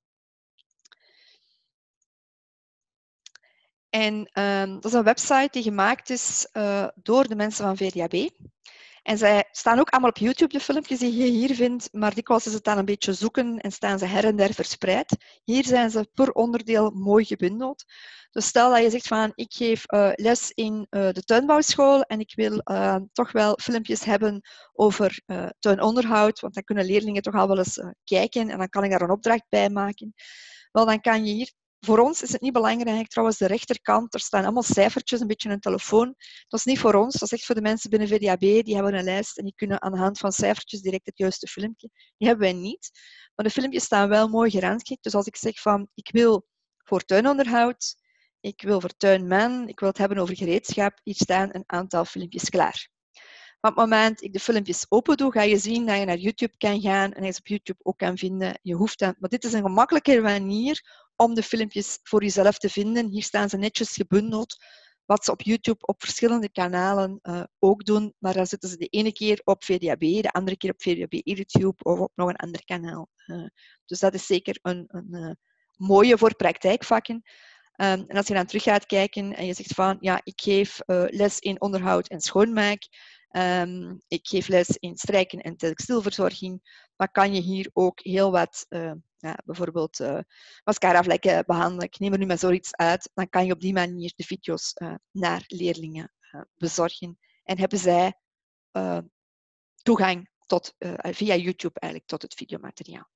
S1: En dat is een website die gemaakt is door de mensen van VDAB. En zij staan ook allemaal op YouTube, de filmpjes die je hier vindt, maar dikwijls is het dan een beetje zoeken en staan ze her en der verspreid. Hier zijn ze per onderdeel mooi gebundeld. Dus stel dat je zegt van, ik geef les in de tuinbouwschool en ik wil toch wel filmpjes hebben over tuinonderhoud, want dan kunnen leerlingen toch al wel eens kijken en dan kan ik daar een opdracht bij maken. Wel, dan kan je hier... Voor ons is het niet belangrijk, trouwens de rechterkant, er staan allemaal cijfertjes, een beetje een telefoon. Dat is niet voor ons, dat is echt voor de mensen binnen VDAB, die hebben een lijst en die kunnen aan de hand van cijfertjes direct het juiste filmpje. Die hebben wij niet, maar de filmpjes staan wel mooi gerangschikt. Dus als ik zeg van, ik wil voor tuinonderhoud, ik wil voor tuinman, ik wil het hebben over gereedschap, hier staan een aantal filmpjes klaar. Op het moment ik de filmpjes open doe, ga je zien dat je naar YouTube kan gaan en je ze op YouTube ook kan vinden. Je hoeft dat, maar dit is een gemakkelijke manier om de filmpjes voor jezelf te vinden. Hier staan ze netjes gebundeld, wat ze op YouTube op verschillende kanalen ook doen. Maar dan zetten ze de ene keer op VDAB, de andere keer op VDAB YouTube of op nog een ander kanaal. Dus dat is zeker een mooie voor praktijkvakken. En als je dan terug gaat kijken en je zegt van, ja, ik geef les in onderhoud en schoonmaak. Ik geef les in strijken en textielverzorging. Dan kan je hier ook heel wat, bijvoorbeeld mascaravlekken behandelen. Ik neem er nu maar zoiets uit. Dan kan je op die manier de video's naar leerlingen bezorgen. En hebben zij toegang tot, via YouTube eigenlijk tot het videomateriaal.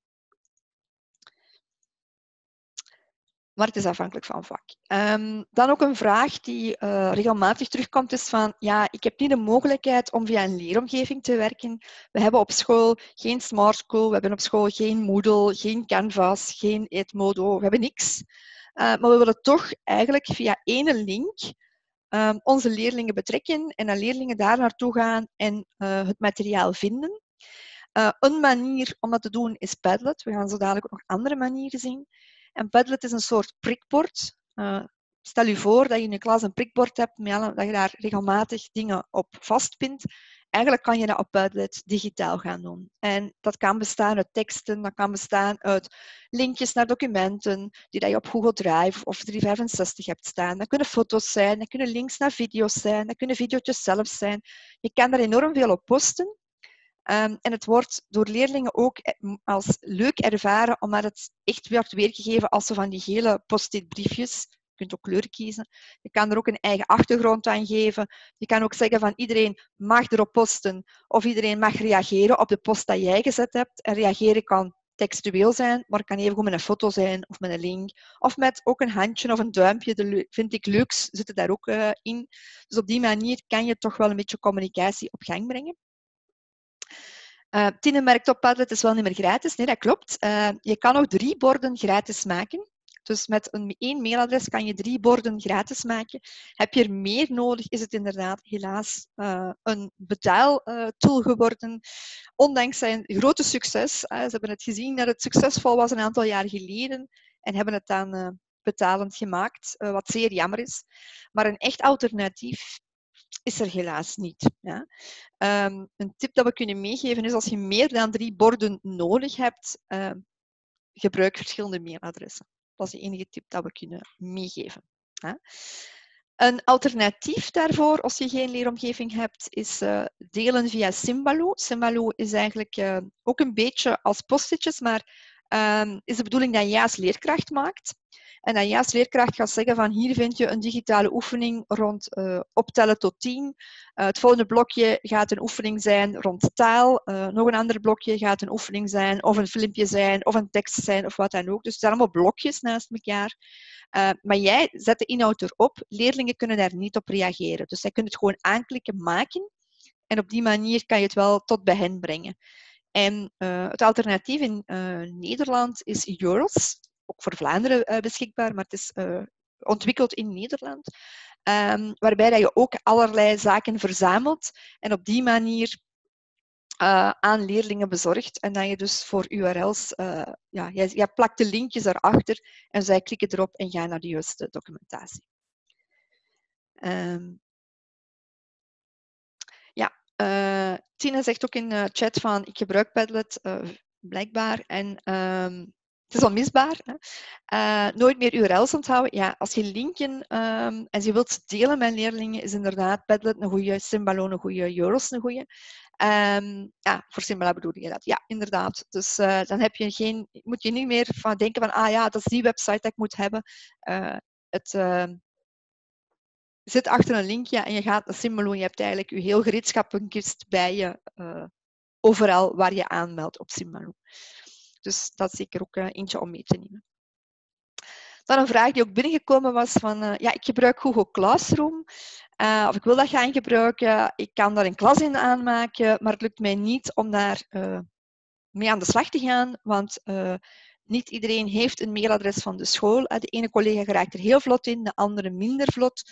S1: Maar het is afhankelijk van vak. Dan ook een vraag die regelmatig terugkomt is van, ja, ik heb niet de mogelijkheid om via een leeromgeving te werken. We hebben op school geen Smart School, we hebben op school geen Moodle, geen Canvas, geen Edmodo, we hebben niks. Maar we willen toch eigenlijk via één link onze leerlingen betrekken en de leerlingen daar naartoe gaan en het materiaal vinden. Een manier om dat te doen is Padlet. We gaan zo dadelijk ook nog andere manieren zien. En Padlet is een soort prikbord. Stel je voor dat je in je klas een prikbord hebt, dat je daar regelmatig dingen op vastpint. eigenlijk kan je dat op Padlet digitaal gaan doen. En dat kan bestaan uit teksten, dat kan bestaan uit linkjes naar documenten die je op Google Drive of 365 hebt staan. Dat kunnen foto's zijn, dat kunnen links naar video's zijn, dat kunnen video's zelf zijn. Je kan daar enorm veel op posten. En het wordt door leerlingen ook als leuk ervaren, omdat het echt wordt weergegeven als zo van die gele post-it briefjes. Je kunt ook kleur kiezen. Je kan er ook een eigen achtergrond aan geven. Je kan ook zeggen van iedereen mag erop posten of iedereen mag reageren op de post dat jij gezet hebt. En reageren kan textueel zijn, maar het kan even met een foto zijn of met een link. Of met ook een handje of een duimpje. De vind ik leuks zitten daar ook in. Dus op die manier kan je toch wel een beetje communicatie op gang brengen. Tine merkt op Padlet is wel niet meer gratis. Nee, dat klopt. Je kan ook 3 borden gratis maken. Dus met één mailadres kan je 3 borden gratis maken. Heb je er meer nodig, is het inderdaad helaas een betaaltool geworden. Ondanks zijn grote succes. Ze hebben het gezien dat het succesvol was een aantal jaar geleden en hebben het dan betalend gemaakt, wat zeer jammer is. Maar een echt alternatief is er helaas niet. Ja. Een tip dat we kunnen meegeven is als je meer dan 3 borden nodig hebt, gebruik verschillende mailadressen. Dat is de enige tip dat we kunnen meegeven. Ja. Een alternatief daarvoor, als je geen leeromgeving hebt, is delen via Symbaloo. Symbaloo is eigenlijk ook een beetje als postitjes, maar is de bedoeling dat jij als leerkracht maakt. En dat jij als leerkracht gaat zeggen van hier vind je een digitale oefening rond optellen tot 10. Het volgende blokje gaat een oefening zijn rond taal. Nog een ander blokje gaat een oefening zijn, of een filmpje zijn, of een tekst zijn, of wat dan ook. Dus het zijn allemaal blokjes naast elkaar. Maar jij zet de inhoud erop. Leerlingen kunnen daar niet op reageren. Dus zij kunnen het gewoon aanklikken, maken. En op die manier kan je het wel tot bij hen brengen. En het alternatief in Nederland is Eurels. Ook voor Vlaanderen beschikbaar, maar het is ontwikkeld in Nederland. Waarbij dat je ook allerlei zaken verzamelt en op die manier aan leerlingen bezorgt. En dat je dus voor URL's, jij plakt de linkjes erachter en zij klikken erop en gaan naar de juiste documentatie. Tina zegt ook in de chat van ik gebruik Padlet blijkbaar en het is onmisbaar. Hè? Nooit meer URL's onthouden. Ja, als je linken en je wilt delen met leerlingen, is inderdaad Padlet een goede, Symbaloo een goede, Eurels een goede. Voor Symbaloo bedoel je dat. Ja, inderdaad. Dus dan heb je moet je niet meer van denken van dat is die website dat ik moet hebben. Zit achter een linkje en je gaat naar Symbaloo en je hebt eigenlijk je heel gereedschappenkist bij je overal waar je aanmeldt op Symbaloo. Dus dat is zeker ook eentje om mee te nemen. Dan een vraag die ook binnengekomen was van, ik gebruik Google Classroom. Of ik wil dat gaan gebruiken. Ik kan daar een klas in aanmaken, maar het lukt mij niet om daar mee aan de slag te gaan, want niet iedereen heeft een mailadres van de school. De ene collega geraakt er heel vlot in, de andere minder vlot.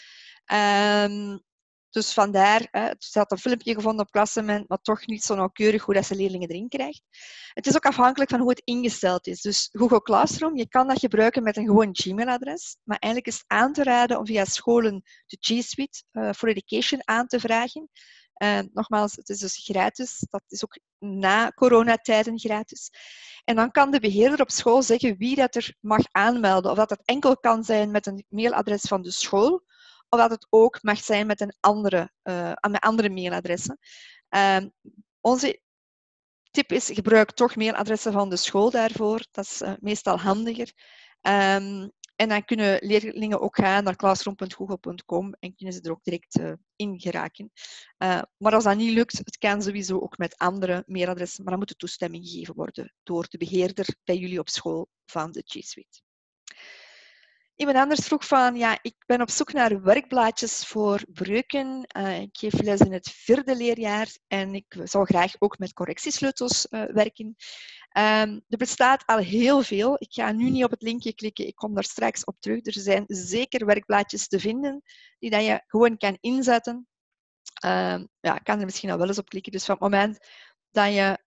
S1: Dus vandaar, ze had een filmpje gevonden op Klassement, maar toch niet zo nauwkeurig hoe dat ze leerlingen erin krijgt. Het is ook afhankelijk van hoe het ingesteld is. Dus Google Classroom, je kan dat gebruiken met een gewoon Gmail-adres, maar eigenlijk is het aan te raden om via scholen de G Suite for Education aan te vragen. Nogmaals, het is dus gratis. Dat is ook na coronatijden gratis. En dan kan de beheerder op school zeggen wie dat er mag aanmelden. Of dat het enkel kan zijn met een mailadres van de school, of dat het ook mag zijn met met andere mailadressen. Onze tip is, gebruik toch mailadressen van de school daarvoor. Dat is meestal handiger. En dan kunnen leerlingen ook gaan naar classroom.google.com en kunnen ze er ook direct in geraken. Maar als dat niet lukt, het kan sowieso ook met andere mailadressen, maar dan moet de toestemming gegeven worden door de beheerder bij jullie op school van de G Suite. Iemand anders vroeg van, ik ben op zoek naar werkblaadjes voor breuken. Ik geef les in het 4e leerjaar en ik zou graag ook met correctiesleutels werken. Er bestaat al heel veel. Ik ga nu niet op het linkje klikken, ik kom daar straks op terug. Er zijn zeker werkblaadjes te vinden die dat je gewoon kan inzetten. Ik kan er misschien al wel eens op klikken. Dus van het moment dat je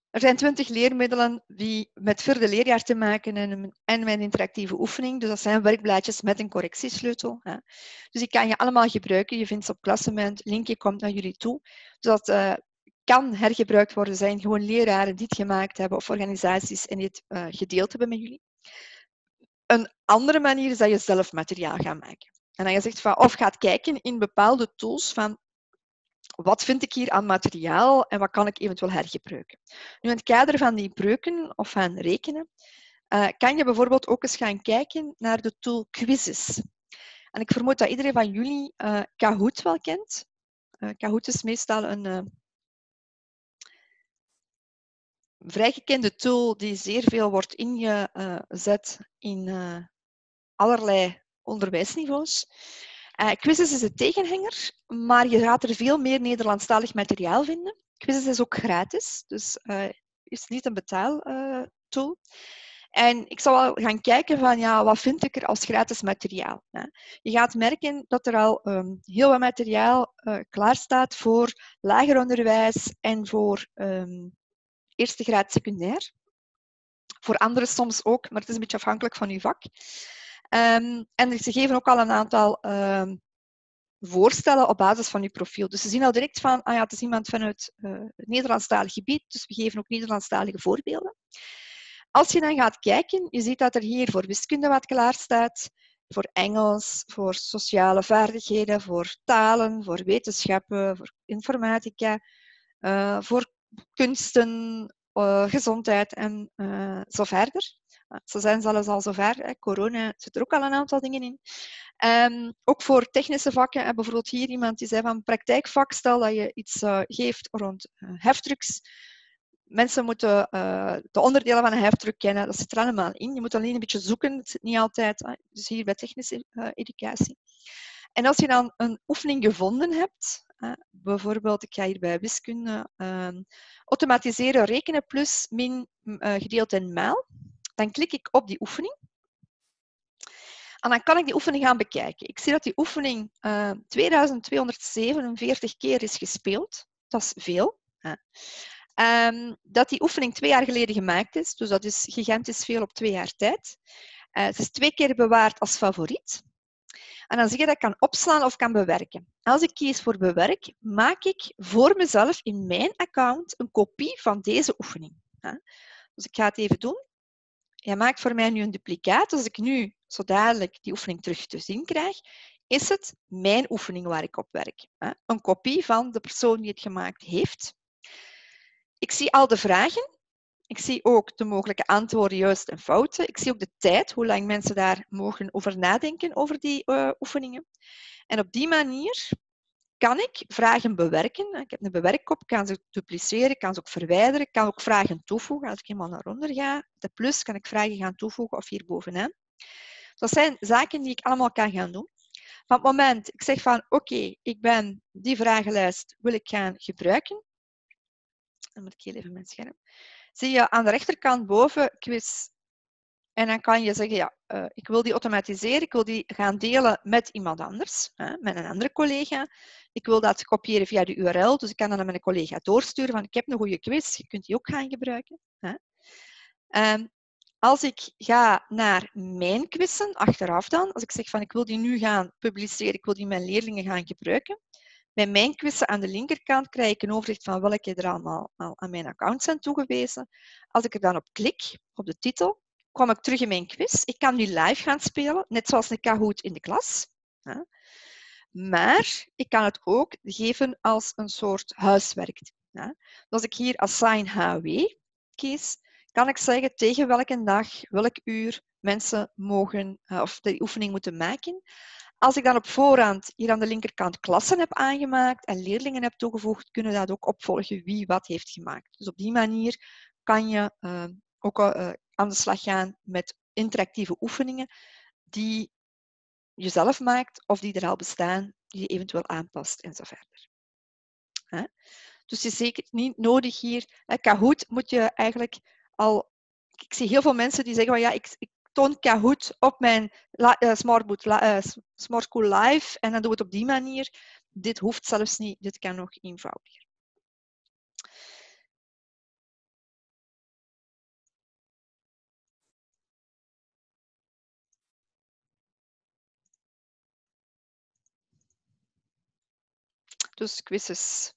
S1: Er zijn 20 leermiddelen die met vierde leerjaar te maken en met interactieve oefening. Dus dat zijn werkblaadjes met een correctiesleutel. Hè. Dus die kan je allemaal gebruiken. Je vindt ze op Klassement. Linkje komt naar jullie toe. Dus dat kan hergebruikt worden. Er zijn gewoon leraren die het gemaakt hebben of organisaties en die het gedeeld hebben met jullie. Een andere manier is dat je zelf materiaal gaat maken. En dan je zegt van, of gaat kijken in bepaalde tools van wat vind ik hier aan materiaal en wat kan ik eventueel hergebruiken. Nu, in het kader van die breuken of van rekenen, kan je bijvoorbeeld ook eens gaan kijken naar de tool Quizzes. En ik vermoed dat iedereen van jullie Kahoot wel kent. Kahoot is meestal een vrij gekende tool die zeer veel wordt ingezet in allerlei onderwijsniveaus. Quizzes is de tegenhanger, maar je gaat er veel meer Nederlandstalig materiaal vinden. Quizzes is ook gratis, dus is niet een betaaltool. En ik zal wel gaan kijken van, ja, wat vind ik er als gratis materiaal. Je gaat merken dat er al heel wat materiaal klaar staat voor lager onderwijs en voor eerste graad secundair. Voor anderen soms ook, maar het is een beetje afhankelijk van je vak. En ze geven ook al een aantal voorstellen op basis van je profiel. Dus ze zien al direct van, ah ja, het is iemand vanuit het Nederlandstalig gebied, dus we geven ook Nederlandstalige voorbeelden. Als je dan gaat kijken, je ziet dat er hier voor wiskunde wat klaar staat, voor Engels, voor sociale vaardigheden, voor talen, voor wetenschappen, voor informatica, voor kunsten, gezondheid en zo verder. Ze zijn zelfs al zover. Corona zit er ook al een aantal dingen in. Ook voor technische vakken. Bijvoorbeeld hier iemand die zei van praktijkvak. Stel dat je iets geeft rond heftrucks. Mensen moeten de onderdelen van een heftruck kennen. Dat zit er allemaal in. Je moet alleen een beetje zoeken. Het zit niet altijd. Dus hier bij technische educatie. En als je dan een oefening gevonden hebt, bijvoorbeeld, ik ga hier bij wiskunde, automatiseren, rekenen plus min gedeeld in maal, dan klik ik op die oefening. En dan kan ik die oefening gaan bekijken. Ik zie dat die oefening 2247 keer is gespeeld. Dat is veel. Dat die oefening 2 jaar geleden gemaakt is, dus dat is gigantisch veel op 2 jaar tijd. Het is 2 keer bewaard als favoriet. En dan zie je dat ik kan opslaan of kan bewerken. Als ik kies voor bewerk, maak ik voor mezelf in mijn account een kopie van deze oefening. Dus ik ga het even doen. Hij maakt voor mij nu een duplicaat. Als ik nu zo dadelijk die oefening terug te zien krijg, is het mijn oefening waar ik op werk. Een kopie van de persoon die het gemaakt heeft. Ik zie al de vragen. Ik zie ook de mogelijke antwoorden, juist en fouten. Ik zie ook de tijd, hoe lang mensen daar mogen over nadenken, over die oefeningen. En op die manier kan ik vragen bewerken. Ik heb een bewerkkop, kan ze dupliceren, kan ze ook verwijderen, kan ook vragen toevoegen. Als ik helemaal naar onder ga, de plus, kan ik vragen gaan toevoegen of hier bovenaan. Dat zijn zaken die ik allemaal kan gaan doen. Van het moment, ik zeg van oké, ik ben die vragenlijst wil ik gaan gebruiken. Dan moet ik heel even mijn scherm. Zie je aan de rechterkant boven quiz. En dan kan je zeggen, ja, ik wil die automatiseren, ik wil die gaan delen met iemand anders, met een andere collega. Ik wil dat kopiëren via de URL, dus ik kan dat naar mijn collega doorsturen van ik heb een goede quiz, je kunt die ook gaan gebruiken. Als ik ga naar mijn quizzen, achteraf dan, als ik zeg van ik wil die nu gaan publiceren, ik wil die mijn leerlingen gaan gebruiken, bij mijn quizzen aan de linkerkant krijg ik een overzicht van welke er allemaal aan mijn account zijn toegewezen. Als ik er dan op klik, op de titel, kom ik terug in mijn quiz. Ik kan nu live gaan spelen, net zoals een Kahoot in de klas. Maar ik kan het ook geven als een soort huiswerk. Dus als ik hier Assign HW kies, kan ik zeggen tegen welke dag, welk uur mensen mogen of de oefening moeten maken. Als ik dan op voorhand hier aan de linkerkant klassen heb aangemaakt en leerlingen heb toegevoegd, kunnen dat ook opvolgen wie wat heeft gemaakt. Dus op die manier kan je ook aan de slag gaan met interactieve oefeningen die je zelf maakt of die er al bestaan, die je eventueel aanpast en zo verder. Dus het is zeker niet nodig hier. Kahoot moet je eigenlijk al... Ik zie heel veel mensen die zeggen, ja, ik toon Kahoot op mijn Smart School Live en dan doen we het op die manier. Dit hoeft zelfs niet, dit kan nog eenvoudiger. Dus quizzes.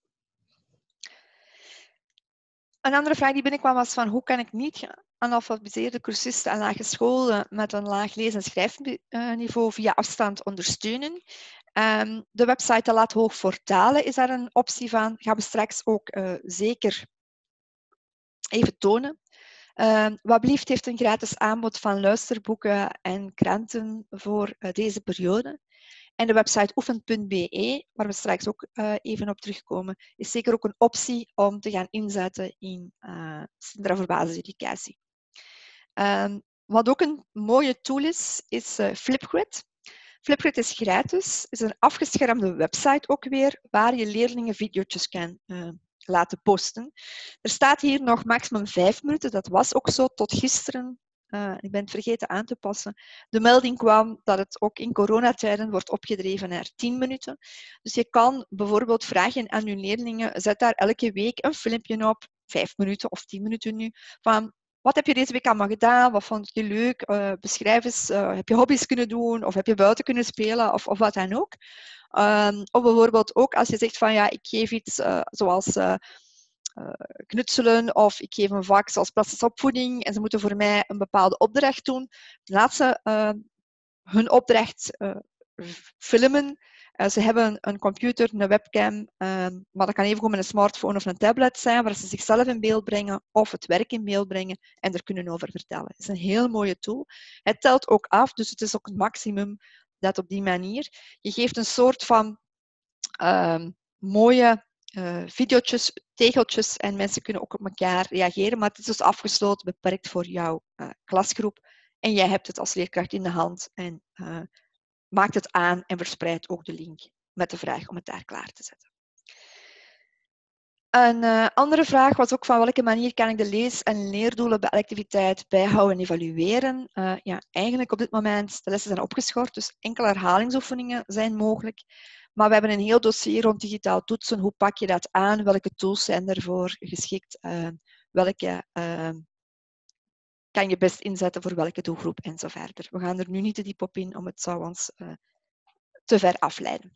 S1: Een andere vraag die binnenkwam was van hoe kan ik niet-geanalyseerde cursisten en lagere scholen met een laag lees- en schrijfniveau via afstand ondersteunen. De website De Laat Hoog voor Talen is daar een optie van. Gaan we straks ook zeker even tonen. Wat Blieft heeft een gratis aanbod van luisterboeken en kranten voor deze periode. En de website oefen.be, waar we straks ook even op terugkomen, is zeker ook een optie om te gaan inzetten in Centra voor Basiseducatie. Wat ook een mooie tool is Flipgrid. Flipgrid is gratis, is een afgeschermde website ook weer, waar je leerlingen video's kan laten posten. Er staat hier nog maximum 5 minuten, dat was ook zo tot gisteren. Ik ben het vergeten aan te passen. De melding kwam dat het ook in coronatijden wordt opgedreven naar 10 minuten. Dus je kan bijvoorbeeld vragen aan je leerlingen, zet daar elke week een filmpje op, 5 minuten of 10 minuten nu, van wat heb je deze week allemaal gedaan? Wat vond je leuk? Beschrijf eens, heb je hobby's kunnen doen? Of heb je buiten kunnen spelen? Of wat dan ook. Of bijvoorbeeld ook als je zegt van ja, ik geef iets zoals knutselen of ik geef een vak zoals plastische opvoeding en ze moeten voor mij een bepaalde opdracht doen. Laat ze hun opdracht filmen. Ze hebben een computer, een webcam, maar dat kan even met een smartphone of een tablet zijn, waar ze zichzelf in beeld brengen of het werk in beeld brengen en er kunnen over vertellen. Het is een heel mooie tool. Het telt ook af, dus het is ook het maximum dat op die manier. Je geeft een soort van mooie video's, tegeltjes en mensen kunnen ook op elkaar reageren, maar het is dus afgesloten, beperkt voor jouw klasgroep en jij hebt het als leerkracht in de hand en maakt het aan en verspreidt ook de link met de vraag om het daar klaar te zetten. Een andere vraag was ook van welke manier kan ik de lees- en leerdoelen bij activiteit bijhouden en evalueren. Ja, eigenlijk op dit moment, de lessen zijn opgeschort, dus enkele herhalingsoefeningen zijn mogelijk. Maar we hebben een heel dossier rond digitaal toetsen. Hoe pak je dat aan? Welke tools zijn ervoor geschikt? Welke kan je best inzetten voor welke doelgroep en zo verder. We gaan er nu niet te diep op in, het zou ons te ver afleiden.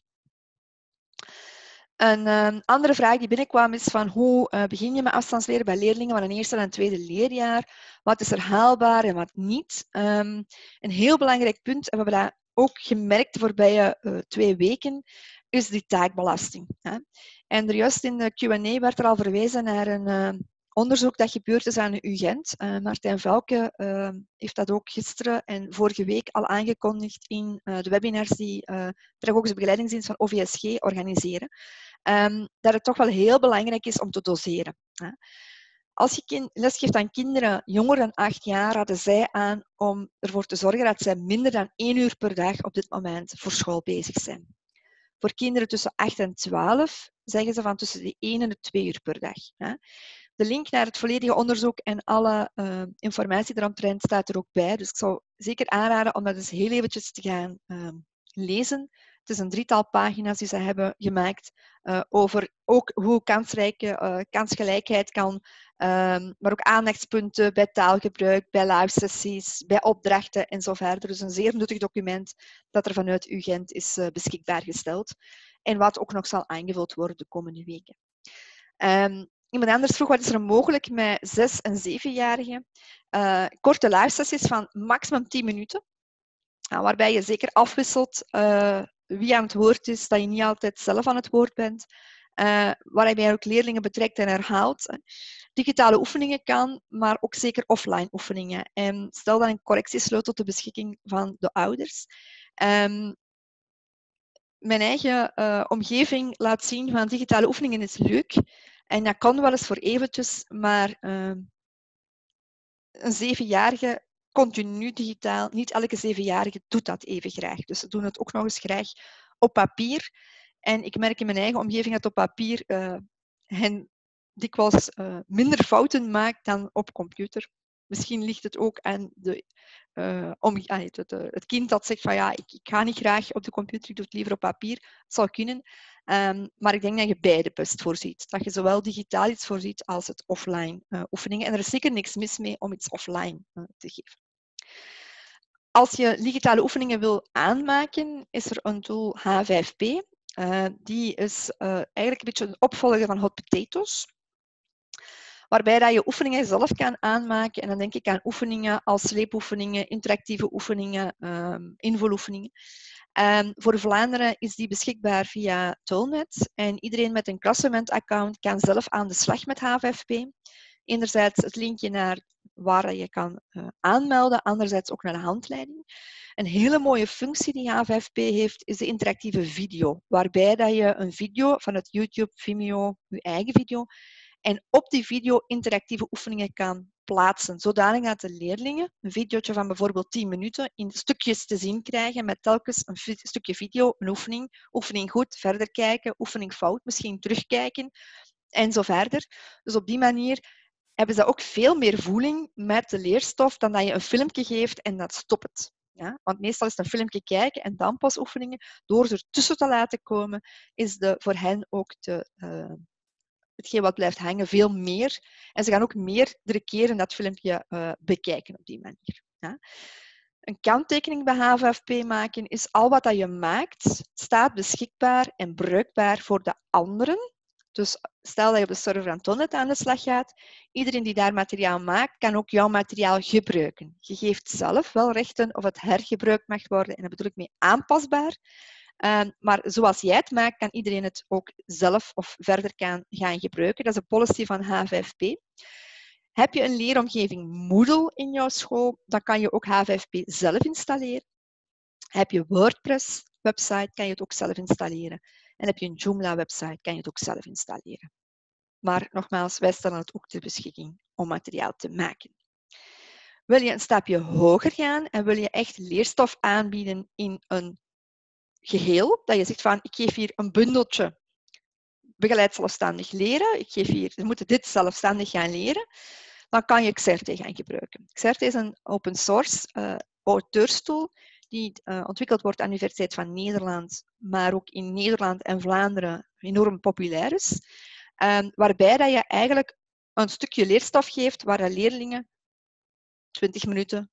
S1: Een andere vraag die binnenkwam is van hoe begin je met afstandsleren bij leerlingen van een eerste en een tweede leerjaar? Wat is er haalbaar en wat niet? Een heel belangrijk punt, en we hebben dat ook gemerkt de voorbije 2 weken, is die taakbelasting. En er juist in de Q&A werd er al verwezen naar een onderzoek dat gebeurd is aan de UGent. Martijn Velke heeft dat ook gisteren en vorige week al aangekondigd in de webinars die de Pedagogische Begeleidingsdienst van OVSG organiseren. Dat het toch wel heel belangrijk is om te doseren. Als je lesgeeft aan kinderen jonger dan 8 jaar, raden zij aan om ervoor te zorgen dat zij minder dan 1 uur per dag op dit moment voor school bezig zijn. Voor kinderen tussen 8 en 12 zeggen ze van tussen de 1 en de 2 uur per dag. De link naar het volledige onderzoek en alle informatie eromtrent staat er ook bij. Dus ik zou zeker aanraden om dat eens heel eventjes te gaan lezen. Het is een 3-tal pagina's die ze hebben gemaakt over ook hoe kansgelijkheid kan, maar ook aandachtspunten bij taalgebruik, bij live sessies, bij opdrachten en zo verder. Dus een zeer nuttig document dat er vanuit UGent is beschikbaar gesteld en wat ook nog zal aangevuld worden de komende weken. Iemand anders vroeg wat is er mogelijk met 6- en 7-jarigen. Korte live sessies van maximum 10 minuten. Waarbij je zeker afwisselt wie aan het woord is, dat je niet altijd zelf aan het woord bent. Waarbij je ook leerlingen betrekt en herhaalt. Digitale oefeningen kan, maar ook zeker offline oefeningen. En stel dan een correctiesleutel ter beschikking van de ouders. Mijn eigen omgeving laat zien van digitale oefeningen is leuk. En dat kan wel eens voor eventjes, maar een 7-jarige continu digitaal, niet elke 7-jarige doet dat even graag. Dus ze doen het ook nog eens graag op papier. En ik merk in mijn eigen omgeving dat op papier hen dikwijls minder fouten maakt dan op computer. Misschien ligt het ook aan het kind dat zegt van ja, ik ga niet graag op de computer, ik doe het liever op papier. Het zou kunnen. Maar ik denk dat je beide best voorziet. Dat je zowel digitaal iets voorziet als het offline oefeningen. En er is zeker niks mis mee om iets offline te geven. Als je digitale oefeningen wil aanmaken, is er een tool H5P. Die is eigenlijk een beetje een opvolger van Hot Potatoes. Waarbij dat je oefeningen zelf kan aanmaken. En dan denk ik aan oefeningen als sleepoefeningen, interactieve oefeningen, invuloefeningen. Voor Vlaanderen is die beschikbaar via Toolnet. En iedereen met een Klassement-account kan zelf aan de slag met H5P. Enerzijds het linkje naar waar je kan aanmelden, anderzijds ook naar de handleiding. Een hele mooie functie die H5P heeft, is de interactieve video. Waarbij dat je een video vanuit YouTube, Vimeo, je eigen video, en op die video interactieve oefeningen kan plaatsen, zodanig dat de leerlingen een videootje van bijvoorbeeld 10 minuten in stukjes te zien krijgen met telkens een stukje video, een oefening goed, verder kijken, oefening fout, misschien terugkijken en zo verder. Dus op die manier hebben ze ook veel meer voeling met de leerstof dan dat je een filmpje geeft en dat stopt het. Ja? Want meestal is het een filmpje kijken en dan pas oefeningen. Door er tussen te laten komen, is voor hen ook hetgeen wat blijft hangen veel meer. En ze gaan ook meerdere keren dat filmpje bekijken op die manier. Ja? Een kanttekening bij H5P maken is al wat dat je maakt, staat beschikbaar en bruikbaar voor de anderen. Dus stel dat je op de server van Toolnet aan de slag gaat, iedereen die daar materiaal maakt, kan ook jouw materiaal gebruiken. Je geeft zelf wel rechten of het hergebruikt mag worden, en daar bedoel ik mee aanpasbaar. Maar zoals jij het maakt, kan iedereen het ook zelf of verder gaan gebruiken. Dat is een policy van H5P. Heb je een leeromgeving Moodle in jouw school, dan kan je ook H5P zelf installeren. Heb je WordPress-website, kan je het ook zelf installeren. En heb je een Joomla-website, kan je het ook zelf installeren. Maar nogmaals, wij stellen het ook ter beschikking om materiaal te maken. Wil je een stapje hoger gaan en wil je echt leerstof aanbieden in een geheel, dat je zegt van, ik geef hier een bundeltje begeleid zelfstandig leren, ik geef hier, ze moeten dit zelfstandig gaan leren, dan kan je Xerte gaan gebruiken. Xerte is een open source auteurstoel die ontwikkeld wordt aan de Universiteit van Nederland, maar ook in Nederland en Vlaanderen enorm populair is, waarbij dat je eigenlijk een stukje leerstof geeft waar de leerlingen 20 minuten,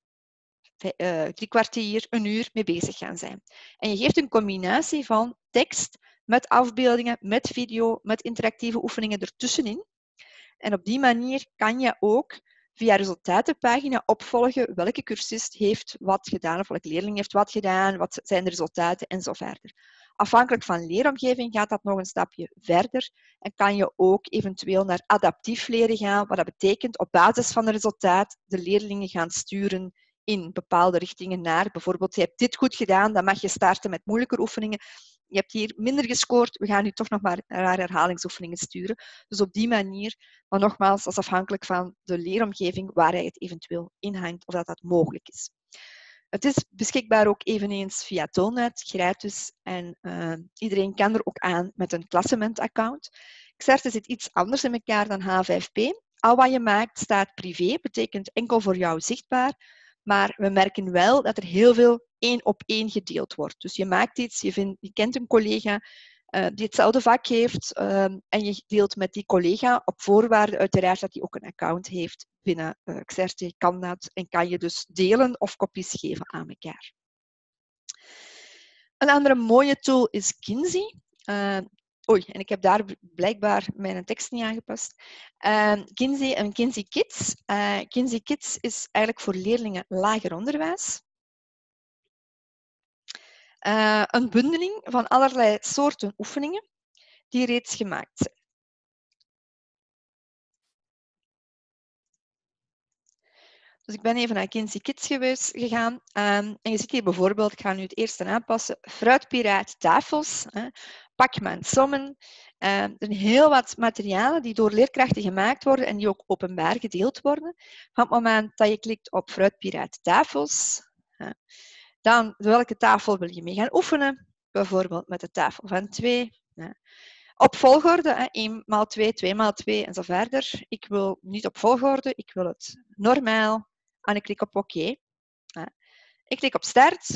S1: 3 kwartier, een uur mee bezig gaan zijn. En je geeft een combinatie van tekst met afbeeldingen, met video, met interactieve oefeningen ertussenin. En op die manier kan je ook via resultatenpagina opvolgen welke cursist heeft wat gedaan of welke leerling heeft wat gedaan, wat zijn de resultaten en zo verder. Afhankelijk van leeromgeving gaat dat nog een stapje verder en kan je ook eventueel naar adaptief leren gaan, wat dat betekent op basis van het resultaat de leerlingen gaan sturen in bepaalde richtingen naar. Bijvoorbeeld, je hebt dit goed gedaan, dan mag je starten met moeilijker oefeningen. Je hebt hier minder gescoord, we gaan nu toch nog maar naar herhalingsoefeningen sturen. Dus op die manier, maar nogmaals, dat is afhankelijk van de leeromgeving waar hij het eventueel in hangt of dat mogelijk is. Het is beschikbaar ook eveneens via Toolnet, gratis, en iedereen kan er ook aan met een Klassement-account. Xerte zit iets anders in elkaar dan H5P. Al wat je maakt staat privé, betekent enkel voor jou zichtbaar. Maar we merken wel dat er heel veel 1-op-1 gedeeld wordt. Dus je maakt iets, je kent een collega die hetzelfde vak heeft en je deelt met die collega op voorwaarde uiteraard dat hij ook een account heeft binnen Xerte. Kan dat en kan je dus delen of kopies geven aan elkaar. Een andere mooie tool is Kinsey. Oei, en ik heb daar blijkbaar mijn tekst niet aangepast. Kinsey en Kinsey Kids. Kinsey Kids is eigenlijk voor leerlingen lager onderwijs. Een bundeling van allerlei soorten oefeningen die reeds gemaakt zijn. Dus ik ben even naar Kinsey Kids gegaan. En je ziet hier bijvoorbeeld, ik ga nu het eerste aanpassen, fruitpiraat tafels, Pac-Man sommen. Er zijn heel wat materialen die door leerkrachten gemaakt worden en die ook openbaar gedeeld worden. Van het moment dat je klikt op fruitpiraat tafels, dan welke tafel wil je mee gaan oefenen? Bijvoorbeeld met de tafel van 2. Op volgorde, 1x2, 2x2 en zo verder. Ik wil niet op volgorde, ik wil het normaal. En ik klik op OK. Ik klik op start.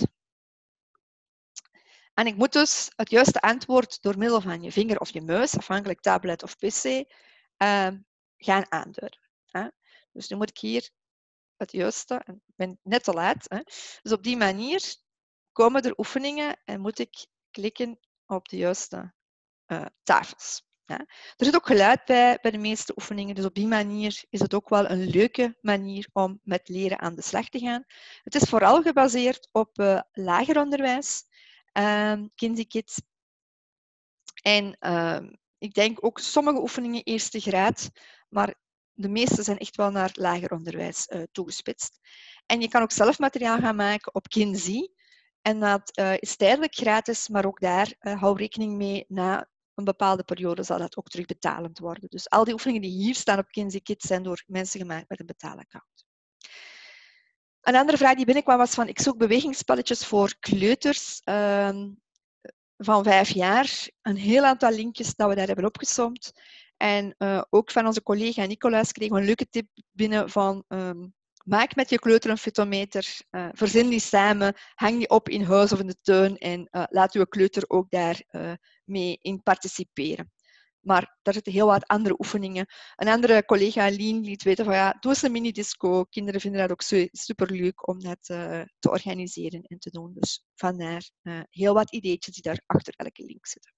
S1: En ik moet dus het juiste antwoord door middel van je vinger of je muis, afhankelijk tablet of pc, gaan aanduiden. Dus nu moet ik hier het juiste, en ik ben net te laat. Dus op die manier komen er oefeningen en moet ik klikken op de juiste tafels. Ja. Er zit ook geluid bij de meeste oefeningen, dus op die manier is het ook wel een leuke manier om met leren aan de slag te gaan. Het is vooral gebaseerd op lager onderwijs, Kinsey Kids. En ik denk ook sommige oefeningen eerste graad, maar de meeste zijn echt wel naar lager onderwijs toegespitst. En je kan ook zelf materiaal gaan maken op Kinsey. En dat is tijdelijk gratis, maar ook daar hou rekening mee, na een bepaalde periode zal dat ook terugbetalend worden. Dus al die oefeningen die hier staan op Kinsey Kids zijn door mensen gemaakt met een betaalaccount. Een andere vraag die binnenkwam was van, ik zoek bewegingsspelletjes voor kleuters van 5 jaar. Een heel aantal linkjes dat we daar hebben opgesomd. En ook van onze collega Nicolaas kregen we een leuke tip binnen van maak met je kleuter een fotometer, verzin die samen, hang die op in huis of in de tuin en laat je kleuter ook daar mee in participeren. Maar daar zitten heel wat andere oefeningen. Een andere collega, Lien, liet weten van ja, doe eens een mini-disco. Kinderen vinden dat ook superleuk om dat te organiseren en te doen. Dus vandaar heel wat ideetjes die daar achter elke link zitten.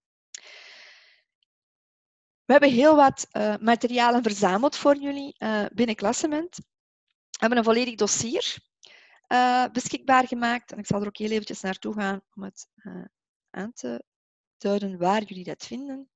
S1: We hebben heel wat materialen verzameld voor jullie binnen Klassement. We hebben een volledig dossier beschikbaar gemaakt. En ik zal er ook heel eventjes naartoe gaan om het aan te duiden waar jullie dat vinden.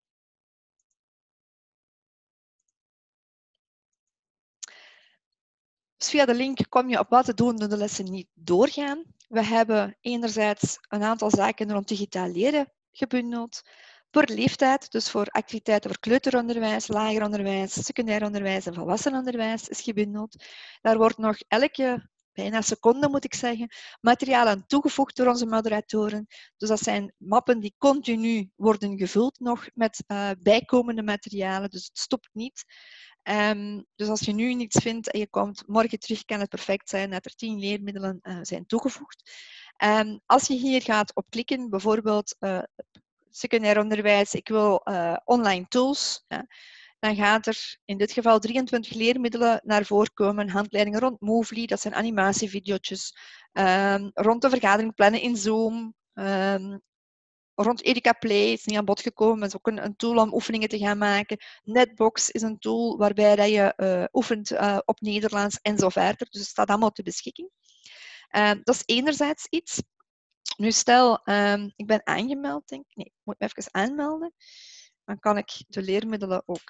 S1: Dus via de link kom je op wat te doen de lessen niet doorgaan. We hebben enerzijds een aantal zaken rond digitaal leren gebundeld. Per leeftijd, dus voor activiteiten voor kleuteronderwijs, lager onderwijs, secundair onderwijs en volwassenenonderwijs is gebundeld. Daar wordt nog elke, bijna seconde moet ik zeggen, materiaal aan toegevoegd door onze moderatoren. Dus dat zijn mappen die continu worden gevuld nog met bijkomende materialen, dus het stopt niet. Dus als je nu niets vindt en je komt morgen terug, kan het perfect zijn dat er 10 leermiddelen zijn toegevoegd. Als je hier gaat op klikken, bijvoorbeeld secundair onderwijs, ik wil online tools, dan gaat er in dit geval 23 leermiddelen naar voren komen. Handleidingen rond Movely, dat zijn animatievideo's, rond de vergadering plannen in Zoom, rond EducaPlay is niet aan bod gekomen, maar is ook een tool om oefeningen te gaan maken. Netbox is een tool waarbij dat je oefent op Nederlands en zo verder. Dus het staat allemaal ter beschikking. Dat is enerzijds iets. Nu stel, ik ben aangemeld, denk ik. Nee, ik moet me even aanmelden. Dan kan ik de leermiddelen ook...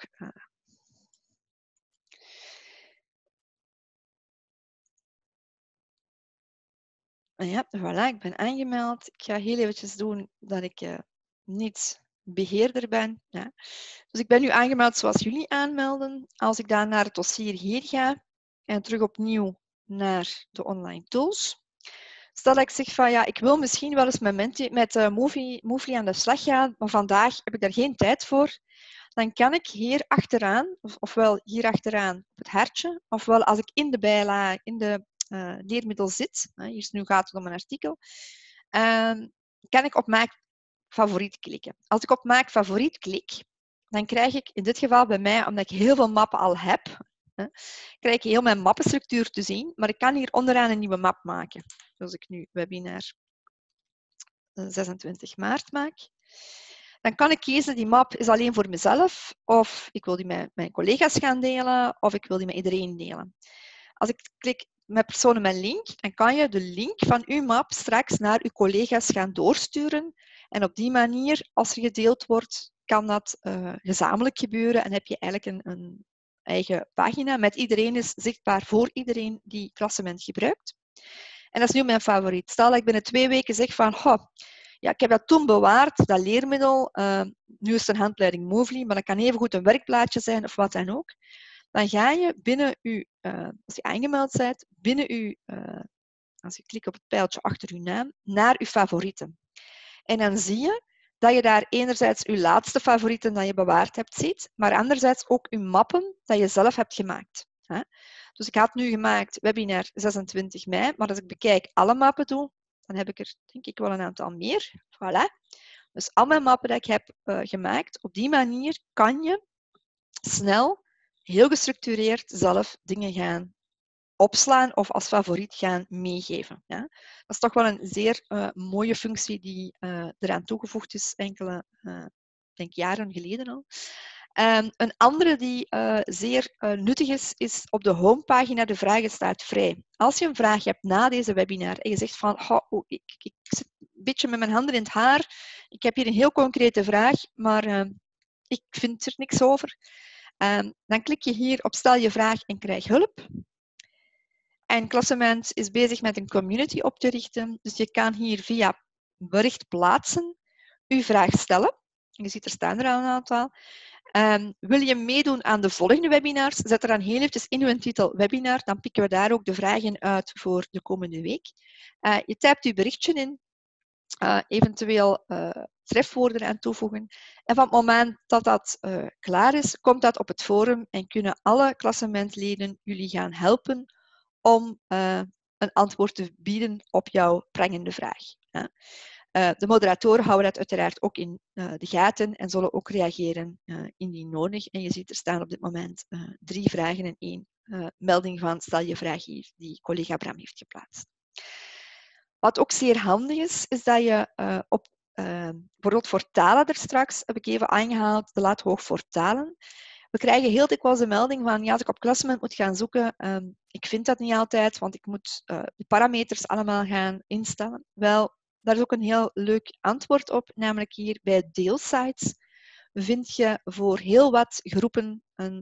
S1: Ja, voilà, ik ben aangemeld. Ik ga heel eventjes doen dat ik niet beheerder ben. Ja. Dus ik ben nu aangemeld zoals jullie aanmelden. Als ik dan naar het dossier hier ga en terug opnieuw naar de online tools. Stel dat ik zeg van ja, ik wil misschien wel eens met Movely aan de slag gaan, maar vandaag heb ik daar geen tijd voor. Dan kan ik hier achteraan, ofwel hier achteraan op het hartje, ofwel als ik in de bijlage, in de leermiddel zit, hier nu gaat het om een artikel, kan ik op maak favoriet klikken. Als ik op maak favoriet klik, dan krijg ik in dit geval bij mij, omdat ik heel veel mappen al heb, krijg ik heel mijn mappenstructuur te zien, maar ik kan hier onderaan een nieuwe map maken. Zoals ik nu webinar 26 maart maak. Dan kan ik kiezen, die map is alleen voor mezelf, of ik wil die met mijn collega's gaan delen, of ik wil die met iedereen delen. Als ik klik met personen met link, dan kan je de link van uw map straks naar uw collega's gaan doorsturen. En op die manier, als er gedeeld wordt, kan dat gezamenlijk gebeuren en heb je eigenlijk een eigen pagina. Met iedereen is zichtbaar voor iedereen die Klassement gebruikt. En dat is nu mijn favoriet. Stel dat ik binnen 2 weken zeg van, ja, ik heb dat toen bewaard, dat leermiddel. Nu is het een handleiding Movely, maar dat kan evengoed een werkplaatje zijn of wat dan ook. Dan ga je binnen als je aangemeld bent, binnen als je klikt op het pijltje achter uw naam, naar uw favorieten. En dan zie je dat je daar enerzijds uw laatste favorieten dat je bewaard hebt ziet, maar anderzijds ook uw mappen dat je zelf hebt gemaakt. Dus ik had nu gemaakt webinar 26 mei, maar als ik bekijk alle mappen doe, dan heb ik er denk ik wel een aantal meer. Voilà. Dus al mijn mappen dat ik heb gemaakt, op die manier kan je snel, heel gestructureerd zelf dingen gaan opslaan of als favoriet gaan meegeven. Ja? Dat is toch wel een zeer mooie functie die eraan toegevoegd is enkele denk jaren geleden al. Een andere die zeer nuttig is op de homepagina de vragen staat vrij. Als je een vraag hebt na deze webinar en je zegt van ik zit een beetje met mijn handen in het haar, ik heb hier een heel concrete vraag, maar ik vind er niks over. Dan klik je hier op stel je vraag en krijg hulp. En Klassement is bezig met een community op te richten. Dus je kan hier via bericht plaatsen uw vraag stellen. Je ziet er staan er al een aantal. Wil je meedoen aan de volgende webinars? Zet er dan heel eventjes in uw titel webinar. Dan pikken we daar ook de vragen uit voor de komende week. Je typt uw berichtje in. Eventueel trefwoorden aan toevoegen. En van het moment dat dat klaar is, komt dat op het forum en kunnen alle klassementleden jullie gaan helpen om een antwoord te bieden op jouw prangende vraag. De moderatoren houden dat uiteraard ook in de gaten en zullen ook reageren indien nodig. En je ziet er staan op dit moment 3 vragen en 1 melding van stel je vraag hier, die collega Bram heeft geplaatst. Wat ook zeer handig is dat je bijvoorbeeld voor talen er straks, heb ik even aangehaald, de lat hoog voor talen. We krijgen heel dikwijls de melding van, ja, als ik op Klassement moet gaan zoeken, ik vind dat niet altijd, want ik moet de parameters allemaal gaan instellen. Wel, daar is ook een heel leuk antwoord op, namelijk hier bij deelsites vind je voor heel wat groepen een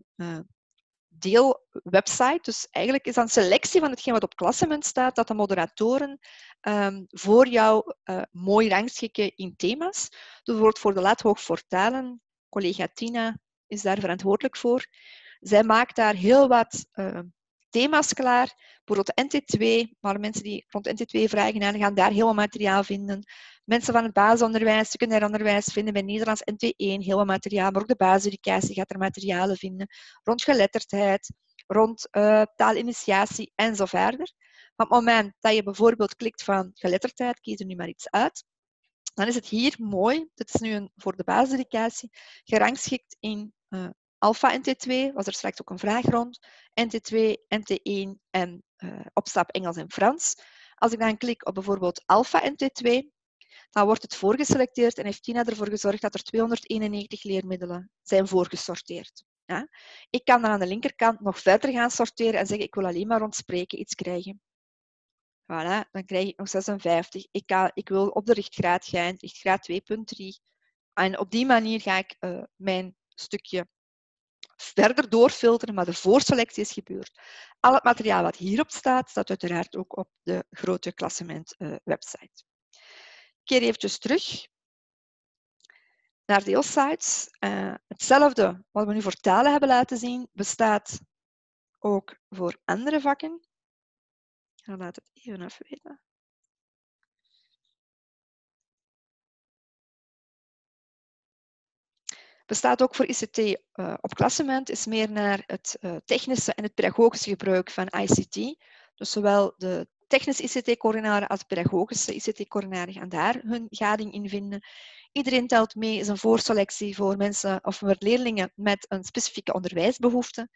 S1: deelwebsite. Dus eigenlijk is dat een selectie van hetgeen wat op Klassement staat, dat de moderatoren voor jou mooi rangschikken in thema's. Dus bijvoorbeeld voor de lat hoog voor talen, collega Tina is daar verantwoordelijk voor. Zij maakt daar heel wat thema's klaar. Bijvoorbeeld de NT2, maar mensen die rond NT2 vragen aan, gaan daar heel wat materiaal vinden. Mensen van het basisonderwijs, secundair onderwijs vinden bij Nederlands NT1 heel wat materiaal, maar ook de basiseducatie gaat er materialen vinden. Rond geletterdheid, rond taalinitiatie en zo verder. Maar op het moment dat je bijvoorbeeld klikt van geletterdheid, kies er nu maar iets uit, dan is het hier mooi, dit is nu voor de basiseducatie, gerangschikt in Alpha NT2, was er straks ook een vraag rond, NT2, NT1 en opstap Engels en Frans. Als ik dan klik op bijvoorbeeld Alpha NT2, dan wordt het voorgeselecteerd en heeft Tina ervoor gezorgd dat er 291 leermiddelen zijn voorgesorteerd. Ja? Ik kan dan aan de linkerkant nog verder gaan sorteren en zeggen ik wil alleen maar rond spreken iets krijgen. Voilà, dan krijg ik nog 56. Ik wil op de richtgraad gaan, richtgraad 2.3. En op die manier ga ik mijn stukje verder doorfilteren, maar de voorselectie is gebeurd. Al het materiaal wat hierop staat, staat uiteraard ook op de grote Klassement website. Ik keer eventjes terug naar deelsites. Hetzelfde wat we nu voor talen hebben laten zien, bestaat ook voor andere vakken. Ik laat het even afweten. Bestaat ook voor ICT op Klassement, is meer naar het technische en het pedagogische gebruik van ICT. Dus zowel de technische ICT-coördinatoren als de pedagogische ICT-coördinatoren gaan daar hun gading in vinden. Iedereen telt mee, is een voorselectie voor mensen of voor leerlingen met een specifieke onderwijsbehoefte.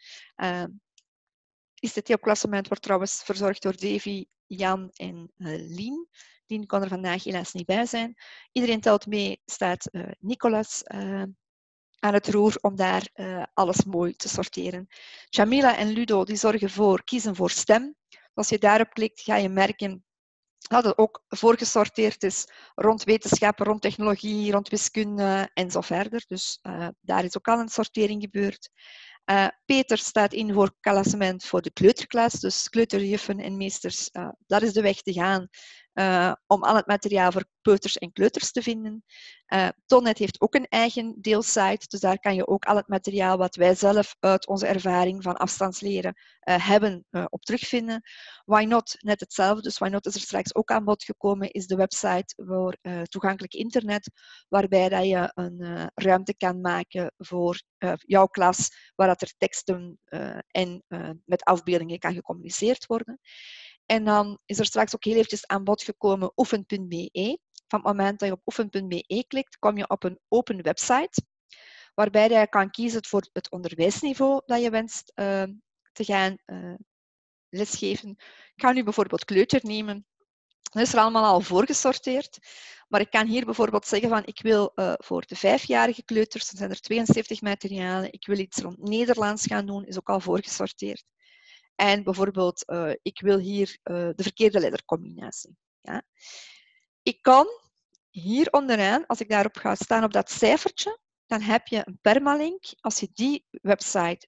S1: ICT op Klassement wordt trouwens verzorgd door Davy, Jan en Lien. Lien kon er vandaag helaas niet bij zijn. Iedereen telt mee, staat Nicolas aan het roer om daar alles mooi te sorteren. Jamila en Ludo die zorgen voor kiezen voor stem. Als je daarop klikt, ga je merken dat het ook voorgesorteerd is rond wetenschappen, rond technologie, rond wiskunde en zo verder. Dus daar is ook al een sortering gebeurd. Peter staat in voor Klassement voor de kleuterklas, dus kleuterjuffen en meesters, dat is de weg te gaan om al het materiaal voor peuters en kleuters te vinden. Tonnet heeft ook een eigen deelsite, dus daar kan je ook al het materiaal wat wij zelf uit onze ervaring van afstandsleren hebben op terugvinden. Why Not, net hetzelfde, dus Why Not is er straks ook aan bod gekomen, is de website voor toegankelijk internet, waarbij dat je een ruimte kan maken voor jouw klas, waar dat er teksten en met afbeeldingen kan gecommuniceerd worden. En dan is er straks ook heel eventjes aan bod gekomen oefen.be. Van het moment dat je op oefen.be klikt, kom je op een open website, waarbij je kan kiezen voor het onderwijsniveau dat je wenst te gaan lesgeven. Ik ga nu bijvoorbeeld kleuter nemen. Dat is er allemaal al voorgesorteerd. Maar ik kan hier bijvoorbeeld zeggen van ik wil voor de 5-jarige kleuters, dan zijn er 72 materialen. Ik wil iets rond Nederlands gaan doen, is ook al voorgesorteerd. En bijvoorbeeld, ik wil hier de verkeerde lettercombinatie. Ja. Ik kan hier onderaan, als ik daarop ga staan op dat cijfertje, dan heb je een permalink. Als je die website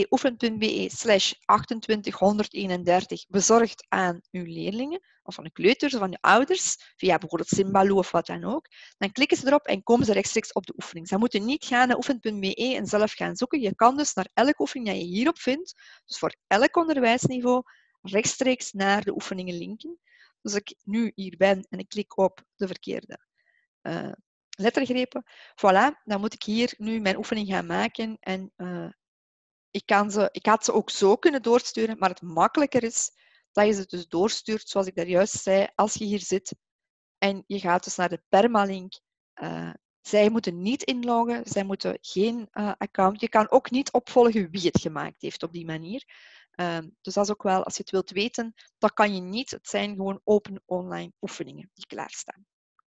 S1: www.oefen.be/2831 bezorgt aan uw leerlingen, of van de kleuters of van de ouders, via bijvoorbeeld Simbaloo of wat dan ook, dan klikken ze erop en komen ze rechtstreeks op de oefening. Ze moeten niet gaan naar oefen.be en zelf gaan zoeken. Je kan dus naar elke oefening die je hierop vindt, dus voor elk onderwijsniveau, rechtstreeks naar de oefeningen linken. Dus als ik nu hier ben en ik klik op de verkeerde lettergrepen, voilà, dan moet ik hier nu mijn oefening gaan maken en ik had ze ook zo kunnen doorsturen, maar het makkelijker is dat je ze dus doorstuurt, zoals ik daar juist zei, als je hier zit en je gaat dus naar de permalink. Zij moeten niet inloggen, zij moeten geen account. Je kan ook niet opvolgen wie het gemaakt heeft op die manier. Dus dat is ook wel, als je het wilt weten, dat kan je niet. Het zijn gewoon open online oefeningen die klaarstaan.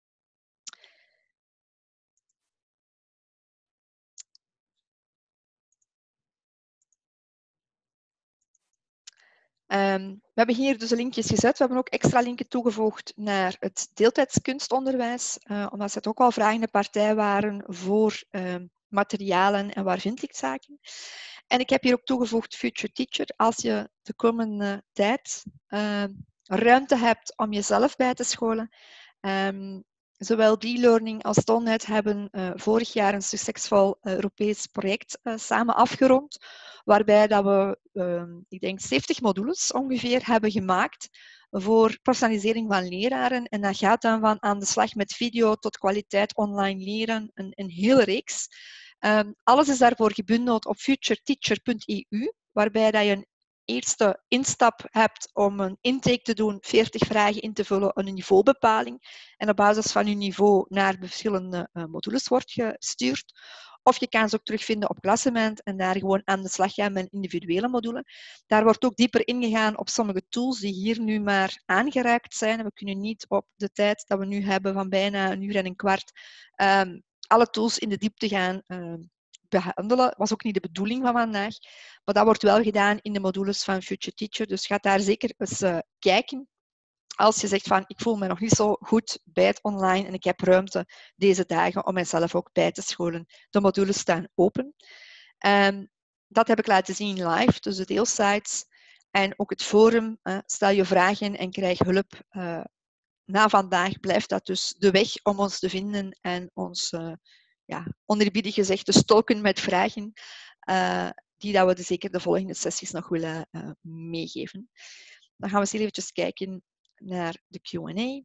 S1: We hebben hier dus de linkjes gezet. We hebben ook extra linken toegevoegd naar het deeltijdskunstonderwijs, omdat ze het ook al vragende partij waren voor materialen en waar vind ik zaken. En ik heb hier ook toegevoegd Future Teacher. Als je de komende tijd ruimte hebt om jezelf bij te scholen. Zowel D-Learning als Tonnet hebben vorig jaar een succesvol Europees project samen afgerond, waarbij dat we, ik denk, 70 modules ongeveer hebben gemaakt voor professionalisering van leraren. En dat gaat dan van aan de slag met video tot kwaliteit online leren, een hele reeks. Alles is daarvoor gebundeld op futureteacher.eu, waarbij dat je een eerste instap hebt om een intake te doen, 40 vragen in te vullen, een niveaubepaling. En op basis van je niveau naar verschillende modules wordt gestuurd. Of je kan ze ook terugvinden op Klassement en daar gewoon aan de slag gaan met een individuele module. Daar wordt ook dieper ingegaan op sommige tools die hier nu maar aangeraakt zijn. We kunnen niet op de tijd dat we nu hebben van bijna 1 uur en een kwart alle tools in de diepte gaan behandelen. Dat was ook niet de bedoeling van vandaag. Maar dat wordt wel gedaan in de modules van Future Teacher. Dus ga daar zeker eens kijken. Als je zegt van, ik voel me nog niet zo goed bij het online en ik heb ruimte deze dagen om mijzelf ook bij te scholen. De modules staan open. Dat heb ik laten zien live, dus de deelsites en ook het forum. Stel je vragen en krijg hulp. Na vandaag blijft dat dus de weg om ons te vinden en ons, onerbiedig gezegd, te stoken met vragen die dat we zeker de volgende sessies nog willen meegeven. Dan gaan we eens even kijken naar de Q&A.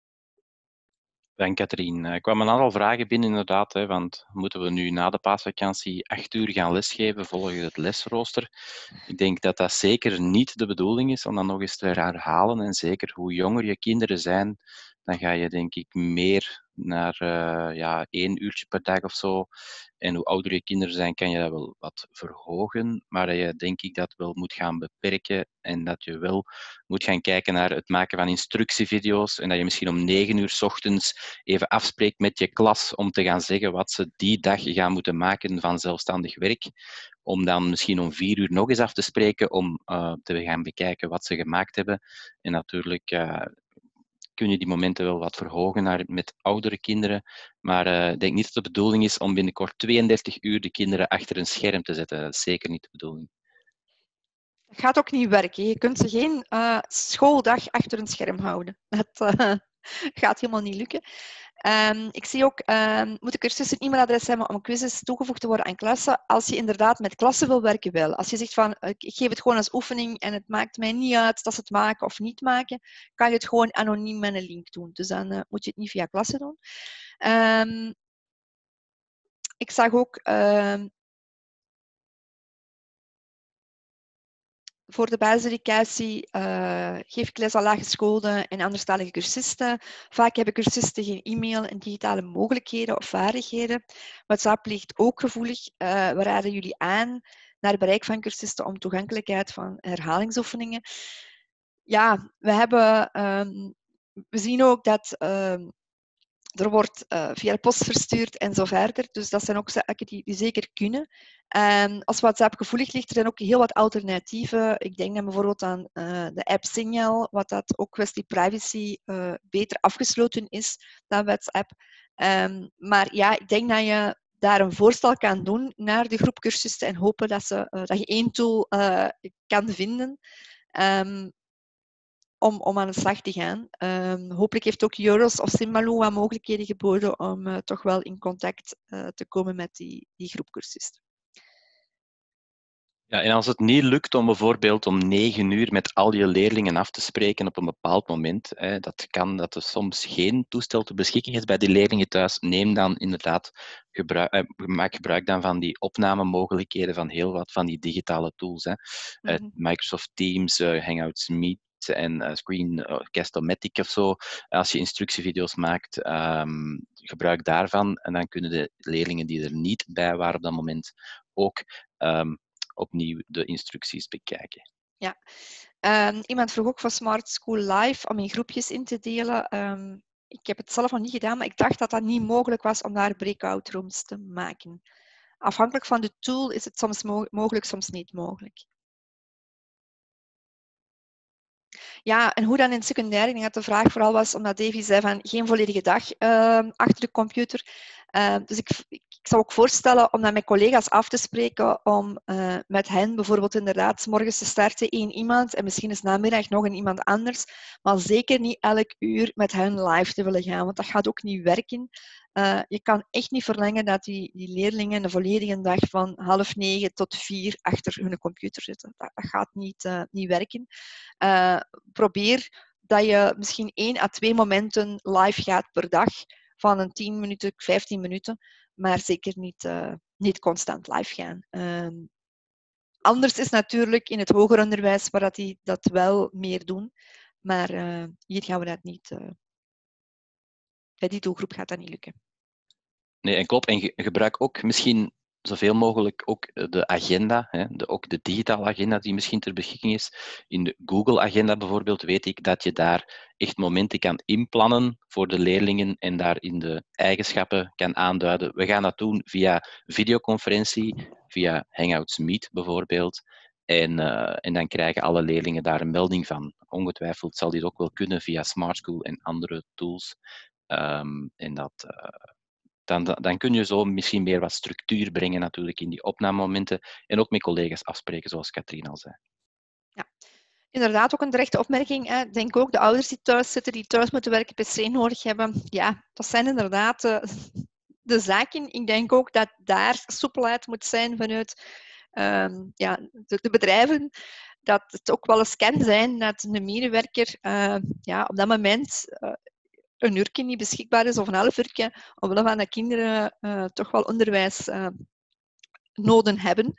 S2: Dank Katrien. Er kwamen een aantal vragen binnen inderdaad, want moeten we nu na de paasvakantie 8 uur gaan lesgeven volgens het lesrooster? Ik denk dat dat zeker niet de bedoeling is om dat nog eens te herhalen. En zeker hoe jonger je kinderen zijn, dan ga je denk ik meer naar 1 uurtje per dag of zo. En hoe ouder je kinderen zijn, kan je dat wel wat verhogen. Maar je denk ik dat wel moet gaan beperken en dat je wel moet gaan kijken naar het maken van instructievideo's en dat je misschien om 9 uur 's ochtends even afspreekt met je klas om te gaan zeggen wat ze die dag gaan moeten maken van zelfstandig werk. Om dan misschien om 4 uur nog eens af te spreken om te gaan bekijken wat ze gemaakt hebben. En natuurlijk kun je die momenten wel wat verhogen met oudere kinderen. Maar ik denk niet dat de bedoeling is om binnenkort 32 uur de kinderen achter een scherm te zetten. Dat is zeker niet de bedoeling.
S1: Het gaat ook niet werken. Je kunt ze geen schooldag achter een scherm houden. Dat gaat helemaal niet lukken. Ik zie ook, moet de cursus een e-mailadres hebben om quizzes toegevoegd te worden aan klassen? Als je inderdaad met klassen wil werken, wel. Als je zegt van, ik geef het gewoon als oefening en het maakt mij niet uit dat ze het maken of niet maken, kan je het gewoon anoniem met een link doen. Dus dan moet je het niet via klassen doen. Ik zag ook voor de basiseducatie geef ik les aan laaggeschoolden en anderstalige cursisten. Vaak hebben cursisten geen e-mail en digitale mogelijkheden of vaardigheden. WhatsApp ligt ook gevoelig. We raden jullie aan naar bereik van cursisten om toegankelijkheid van herhalingsoefeningen. Ja, we zien ook dat er wordt via de post verstuurd en zo verder. Dus dat zijn ook zaken die zeker kunnen. Als WhatsApp gevoelig ligt, er zijn ook heel wat alternatieven. Ik denk dan bijvoorbeeld aan de app Signal, wat dat ook kwestie privacy beter afgesloten is dan WhatsApp. Maar ja, ik denk dat je daar een voorstel kan doen naar de groep cursisten en hopen dat je één tool kan vinden. Om aan de slag te gaan. Hopelijk heeft ook Euros of Simbaloo wat mogelijkheden geboden om toch wel in contact te komen met die groepcursisten.
S2: Ja, en als het niet lukt om bijvoorbeeld om 9 uur met al je leerlingen af te spreken op een bepaald moment, dat kan dat er soms geen toestel ter beschikking is bij die leerlingen thuis, neem dan inderdaad maak gebruik dan van die opnamemogelijkheden van heel wat van die digitale tools. Microsoft Teams, Hangouts Meet en Screencast-O-Matic of zo. Als je instructievideo's maakt, gebruik daarvan en dan kunnen de leerlingen die er niet bij waren op dat moment ook opnieuw de instructies bekijken.
S1: Ja. Iemand vroeg ook van Smart School Live om in groepjes in te delen. Ik heb het zelf nog niet gedaan, maar ik dacht dat dat niet mogelijk was om daar breakout rooms te maken. Afhankelijk van de tool is het soms mogelijk, soms niet mogelijk. Ja, en hoe dan in het secundair? Ik denk dat de vraag vooral was, omdat Davy zei van geen volledige dag achter de computer. Dus ik zou ook voorstellen om dat met collega's af te spreken, om met hen bijvoorbeeld inderdaad 's morgens te starten één iemand en misschien eens namiddag nog een iemand anders, maar zeker niet elk uur met hen live te willen gaan, want dat gaat ook niet werken. Je kan echt niet verlengen dat die leerlingen de volledige dag van 8:30 tot 4 achter hun computer zitten. Dat gaat niet werken. Probeer dat je misschien 1 à 2 momenten live gaat per dag van een 10 minuten, 15 minuten, maar zeker niet constant live gaan. Anders is natuurlijk in het hoger onderwijs waar die dat wel meer doen, maar hier gaan we dat niet. Bij die doelgroep gaat dat niet lukken.
S2: Nee, en klopt. En gebruik ook misschien zoveel mogelijk ook de agenda, ook de digitale agenda die misschien ter beschikking is. In de Google-agenda bijvoorbeeld weet ik dat je daar echt momenten kan inplannen voor de leerlingen en daar in de eigenschappen kan aanduiden. We gaan dat doen via videoconferentie, via Hangouts Meet bijvoorbeeld. En dan krijgen alle leerlingen daar een melding van. Ongetwijfeld zal dit ook wel kunnen via Smart School en andere tools. En dan kun je zo misschien meer wat structuur brengen natuurlijk in die opnamemomenten en ook met collega's afspreken, zoals Katrien al zei.
S1: Ja, inderdaad ook een terechte opmerking. Ik denk ook de ouders die thuis zitten, die thuis moeten werken, PC nodig hebben. Ja, dat zijn inderdaad de zaken. Ik denk ook dat daar soepelheid moet zijn vanuit de bedrijven. Dat het ook wel eens kan zijn dat een medewerker op dat moment een uurtje niet beschikbaar is of een half uurtje, omwille van dat kinderen toch wel onderwijs noden hebben.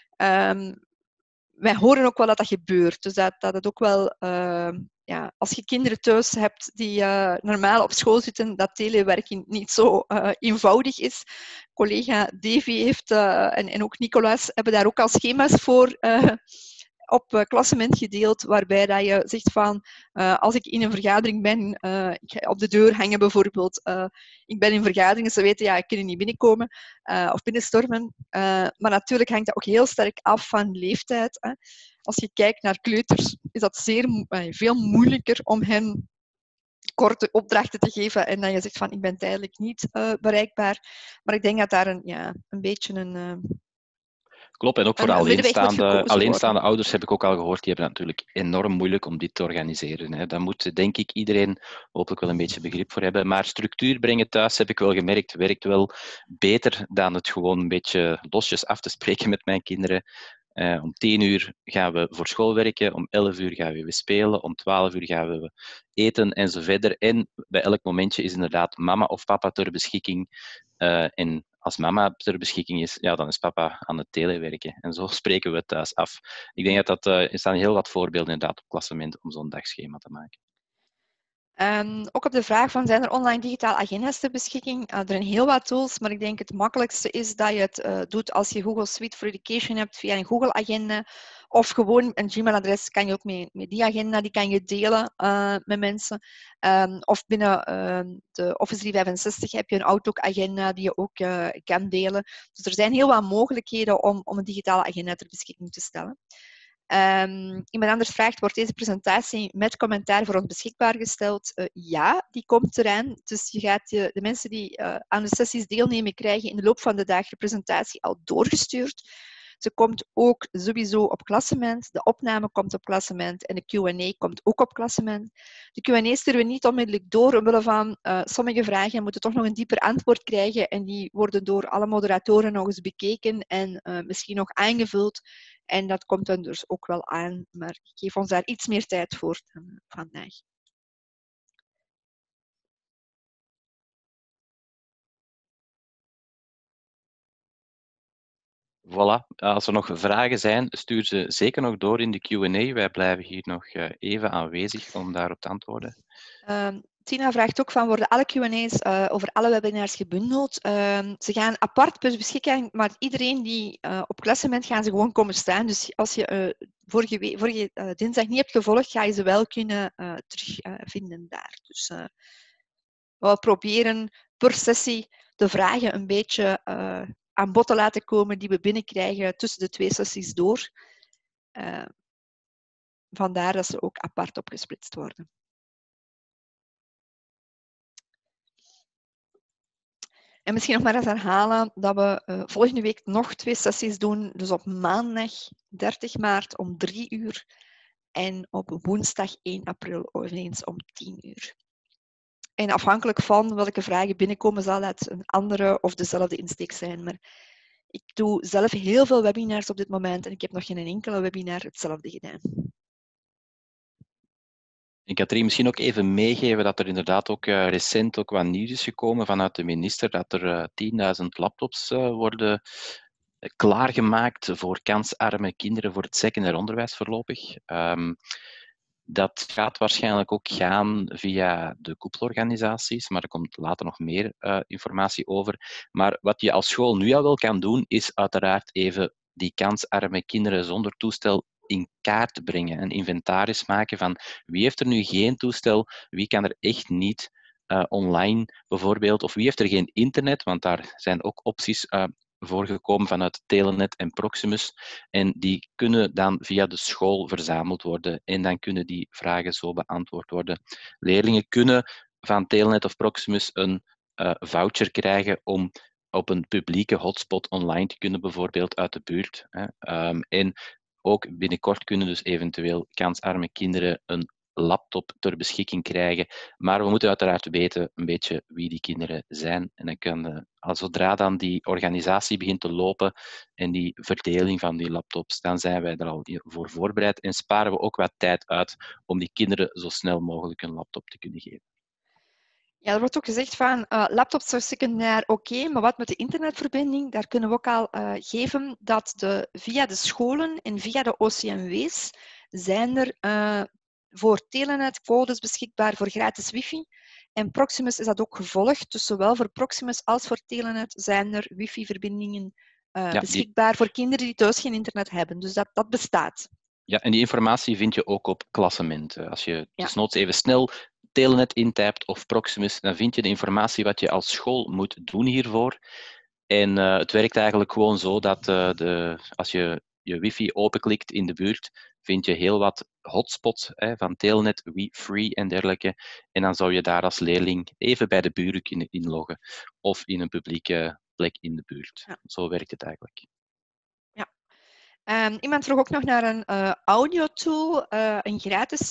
S1: Wij horen ook wel dat dat gebeurt. Dus dat het ook wel, als je kinderen thuis hebt die normaal op school zitten, dat telewerking niet zo eenvoudig is. Collega Davy heeft, en ook Nicolaas, hebben daar ook al schema's voor op klassement gedeeld, waarbij dat je zegt van, als ik in een vergadering ben, ik ga op de deur hangen bijvoorbeeld, ik ben in vergaderingen, ze weten, ik kan niet binnenkomen of binnenstormen. Maar natuurlijk hangt dat ook heel sterk af van leeftijd. Hè. Als je kijkt naar kleuters, is dat veel moeilijker om hen korte opdrachten te geven en dat je zegt van, ik ben tijdelijk niet bereikbaar. Maar ik denk dat daar een beetje een...
S2: Klopt, en ook voor alleenstaande ouders heb ik ook al gehoord, die hebben natuurlijk enorm moeilijk om dit te organiseren. Daar moet, denk ik, iedereen hopelijk wel een beetje begrip voor hebben. Maar structuur brengen thuis, heb ik wel gemerkt, werkt wel beter dan het gewoon een beetje losjes af te spreken met mijn kinderen. Om 10 uur gaan we voor school werken, om 11 uur gaan we weer spelen, om 12 uur gaan we eten en zo verder. En bij elk momentje is inderdaad mama of papa ter beschikking. En als mama ter beschikking is, dan is papa aan het telewerken. En zo spreken we het thuis af. Ik denk dat er staan heel wat voorbeelden inderdaad op klassement om zo'n dagschema te maken.
S1: Ook op de vraag van, zijn er online digitale agenda's ter beschikking? Er zijn heel wat tools, maar ik denk het makkelijkste is dat je het doet als je Google Suite for Education hebt via een Google Agenda. Of gewoon een Gmail-adres kan je ook met die agenda, die kan je delen met mensen. Of binnen de Office 365 heb je een Outlook-agenda die je ook kan delen. Dus er zijn heel wat mogelijkheden om een digitale agenda ter beschikking te stellen. Iemand anders vraagt, wordt deze presentatie met commentaar voor ons beschikbaar gesteld? Ja, die komt eraan. Dus je gaat de mensen die aan de sessies deelnemen krijgen in de loop van de dag de presentatie al doorgestuurd. Ze komt ook sowieso op Klassement. De opname komt op Klassement en de Q&A komt ook op Klassement. De Q&A sturen we niet onmiddellijk door, omwille van sommige vragen moeten toch nog een dieper antwoord krijgen en die worden door alle moderatoren nog eens bekeken en misschien nog aangevuld. En dat komt dan dus ook wel aan, maar ik geef ons daar iets meer tijd voor dan vandaag.
S2: Voilà, als er nog vragen zijn, stuur ze zeker nog door in de Q&A. Wij blijven hier nog even aanwezig om daarop te antwoorden.
S1: Tina vraagt ook van, worden alle Q&A's over alle webinars gebundeld? Ze gaan apart per beschikking, maar iedereen die op Klassement gaan ze gewoon komen staan. Dus als je vorige dinsdag niet hebt gevolgd, ga je ze wel kunnen terugvinden daar. Dus we proberen per sessie de vragen een beetje aan bod te laten komen die we binnenkrijgen tussen de 2 sessies door. Vandaar dat ze ook apart opgesplitst worden. En misschien nog maar eens herhalen dat we volgende week nog 2 sessies doen. Dus op maandag 30 maart om 3 uur en op woensdag 1 april eens om 10 uur. En afhankelijk van welke vragen binnenkomen, zal dat een andere of dezelfde insteek zijn. Maar ik doe zelf heel veel webinars op dit moment en ik heb nog geen enkele webinar hetzelfde gedaan.
S2: Ik had er misschien ook even meegeven dat er inderdaad ook recent ook wat nieuws is gekomen vanuit de minister, dat er 10.000 laptops worden klaargemaakt voor kansarme kinderen voor het secundair onderwijs voorlopig. Dat gaat waarschijnlijk ook gaan via de koepelorganisaties, maar er komt later nog meer informatie over. Maar wat je als school nu al wel kan doen, is uiteraard even die kansarme kinderen zonder toestel in kaart brengen. Een inventaris maken van wie heeft er nu geen toestel, wie kan er echt niet online bijvoorbeeld, of wie heeft er geen internet, want daar zijn ook opties voorgekomen vanuit Telenet en Proximus. En die kunnen dan via de school verzameld worden en dan kunnen die vragen zo beantwoord worden. Leerlingen kunnen van Telenet of Proximus een voucher krijgen om op een publieke hotspot online te kunnen, bijvoorbeeld uit de buurt. En ook binnenkort kunnen dus eventueel kansarme kinderen een laptop ter beschikking krijgen. Maar we moeten uiteraard weten een beetje wie die kinderen zijn. En dan kan, zodra dan die organisatie begint te lopen en die verdeling van die laptops, dan zijn wij er al voor voorbereid en sparen we ook wat tijd uit om die kinderen zo snel mogelijk een laptop te kunnen geven.
S1: Ja, er wordt ook gezegd van laptops zijn secundair oké, maar wat met de internetverbinding, daar kunnen we ook al geven dat via de scholen en via de OCMW's zijn er voor Telenet codes beschikbaar voor gratis wifi. En Proximus is dat ook gevolgd. Dus zowel voor Proximus als voor Telenet zijn er wifi-verbindingen beschikbaar voor kinderen die thuis geen internet hebben. Dus dat bestaat.
S2: Ja, en die informatie vind je ook op Klassement. Als je desnoods even snel Telenet intypt of Proximus, dan vind je de informatie wat je als school moet doen hiervoor. En het werkt eigenlijk gewoon zo dat als je wifi openklikt in de buurt, vind je heel wat hotspots van Telenet, WeFree en dergelijke. En dan zou je daar als leerling even bij de buren kunnen inloggen of in een publieke plek in de buurt. Ja. Zo werkt het eigenlijk.
S1: Iemand vroeg ook nog naar een audio-tool, een gratis.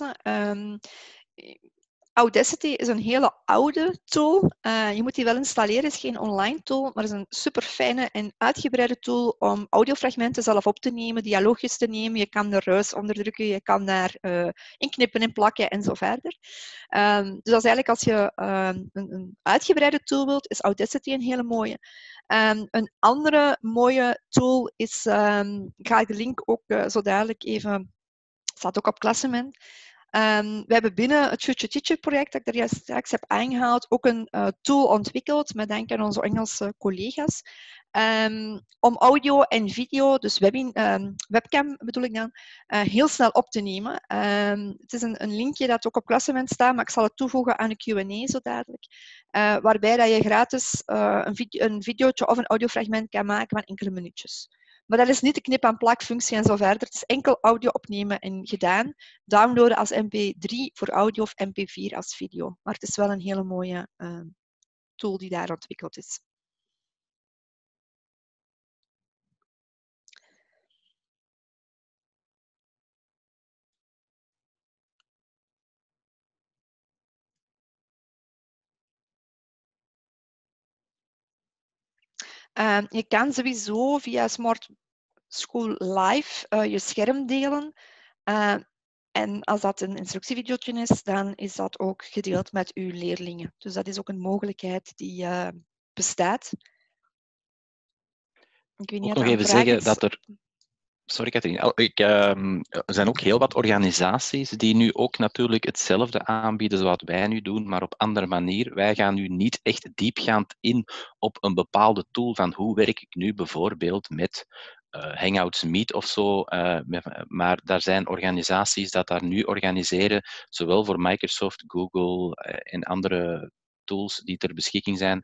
S1: Audacity is een hele oude tool. Je moet die wel installeren, het is geen online tool, maar het is een super fijne en uitgebreide tool om audiofragmenten zelf op te nemen, dialoogjes te nemen. Je kan er ruis onderdrukken, je kan daar inknippen en plakken en zo verder. Dus dat is eigenlijk als je een uitgebreide tool wilt, is Audacity een hele mooie. Een andere mooie tool is, ik ga de link ook zo dadelijk even, staat ook op Klassement. We hebben binnen het Future Teacher project, dat ik daar juist straks heb aangehaald, ook een tool ontwikkeld met dank aan onze Engelse collega's. Om audio en video, dus webcam bedoel ik dan, heel snel op te nemen. Het is een linkje dat ook op Klassement staat, maar ik zal het toevoegen aan de Q&A zo dadelijk. Waarbij dat je gratis een videootje of een audiofragment kan maken van enkele minuutjes. Maar dat is niet de knip-en-plak functie en zo verder. Het is enkel audio opnemen en gedaan. Downloaden als mp3 voor audio of mp4 als video. Maar het is wel een hele mooie tool die daar ontwikkeld is. Je kan sowieso via Smart School Live je scherm delen. En als dat een instructievideootje is, dan is dat ook gedeeld met uw leerlingen. Dus dat is ook een mogelijkheid die bestaat.
S2: Ik weet niet of nog even zeggen dat er... Sorry, Katrien. Er zijn ook heel wat organisaties die nu ook natuurlijk hetzelfde aanbieden zoals wij nu doen, maar op andere manier. Wij gaan nu niet echt diepgaand in op een bepaalde tool van hoe werk ik nu bijvoorbeeld met Hangouts Meet of zo. Maar daar zijn organisaties dat daar nu organiseren, zowel voor Microsoft, Google en andere tools die ter beschikking zijn.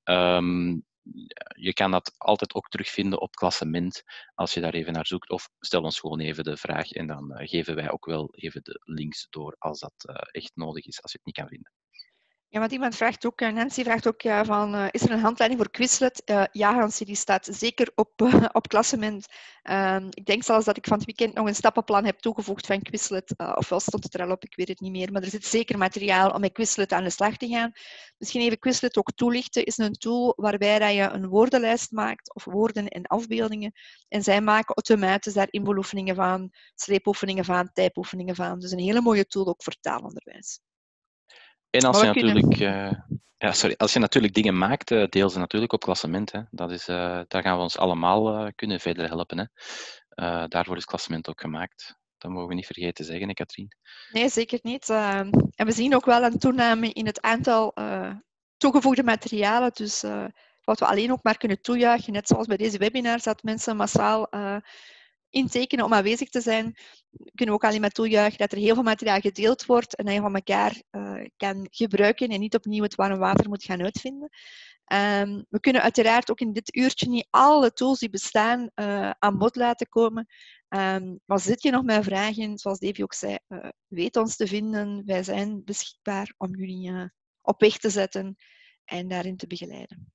S2: Je kan dat altijd ook terugvinden op Klassement als je daar even naar zoekt. Of stel ons gewoon even de vraag en dan geven wij ook wel even de links door als dat echt nodig is, als je het niet kan vinden.
S1: Ja, want iemand vraagt ook, Nancy vraagt ook is er een handleiding voor Quizlet? Ja, Nancy, die staat zeker op Klassement. Ik denk zelfs dat ik van het weekend nog een stappenplan heb toegevoegd van Quizlet. Ofwel stond het er al op, ik weet het niet meer. Maar er zit zeker materiaal om met Quizlet aan de slag te gaan. Misschien even Quizlet ook toelichten. Is een tool waarbij je een woordenlijst maakt, of woorden en afbeeldingen. En zij maken automatisch daar invuloefeningen van, sleepoefeningen van, typoefeningen van. Dus een hele mooie tool ook voor taalonderwijs.
S2: En als je natuurlijk dingen maakt, deel ze natuurlijk op Klassement. Hè. Daar gaan we ons allemaal kunnen verder helpen. Hè. Daarvoor is Klassement ook gemaakt. Dat mogen we niet vergeten zeggen, hè, Katrien?
S1: Nee, zeker niet. En we zien ook wel een toename in het aantal toegevoegde materialen. Dus wat we alleen ook maar kunnen toejuichen, net zoals bij deze webinars, dat mensen massaal intekenen om aanwezig te zijn, kunnen we ook alleen maar toejuichen dat er heel veel materiaal gedeeld wordt en dat je van elkaar kan gebruiken en niet opnieuw het warme water moet gaan uitvinden. We kunnen uiteraard ook in dit uurtje niet alle tools die bestaan aan bod laten komen. Maar zit je nog met vragen, zoals Davy ook zei, weet ons te vinden. Wij zijn beschikbaar om jullie op weg te zetten en daarin te begeleiden.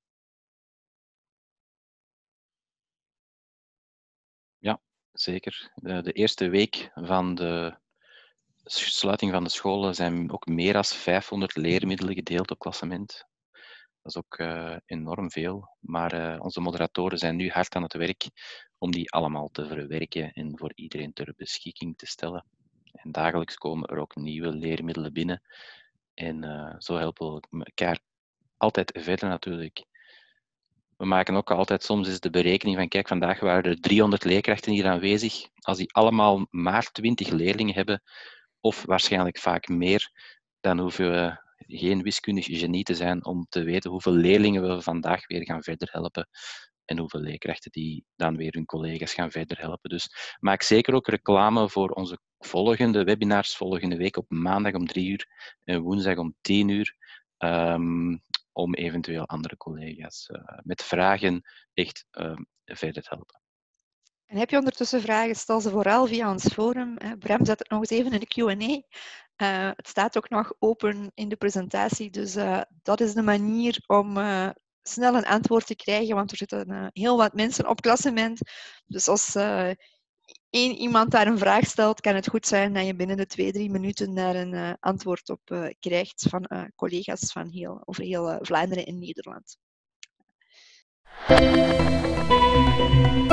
S2: Ja, zeker. De eerste week van de sluiting van de scholen zijn ook meer dan 500 leermiddelen gedeeld op Klassement. Dat is ook enorm veel. Maar onze moderatoren zijn nu hard aan het werk om die allemaal te verwerken en voor iedereen ter beschikking te stellen. En dagelijks komen er ook nieuwe leermiddelen binnen. En zo helpen we elkaar altijd verder natuurlijk. We maken ook altijd soms eens de berekening van, kijk, vandaag waren er 300 leerkrachten hier aanwezig. Als die allemaal maar 20 leerlingen hebben, of waarschijnlijk vaak meer, dan hoeven we geen wiskundig genie te zijn om te weten hoeveel leerlingen we vandaag weer gaan verder helpen en hoeveel leerkrachten die dan weer hun collega's gaan verder helpen. Dus maak zeker ook reclame voor onze volgende webinars, volgende week op maandag om 3 uur en woensdag om 10 uur. Om eventueel andere collega's met vragen echt verder te helpen.
S1: En heb je ondertussen vragen, stel ze vooral via ons forum. Bram zet het nog eens even in de Q&A. Het staat ook nog open in de presentatie, dus dat is de manier om snel een antwoord te krijgen, want er zitten heel wat mensen op Klassement. Dus als één iemand daar een vraag stelt, kan het goed zijn dat je binnen de 2-3 minuten daar een antwoord op krijgt van collega's van over heel Vlaanderen en Nederland.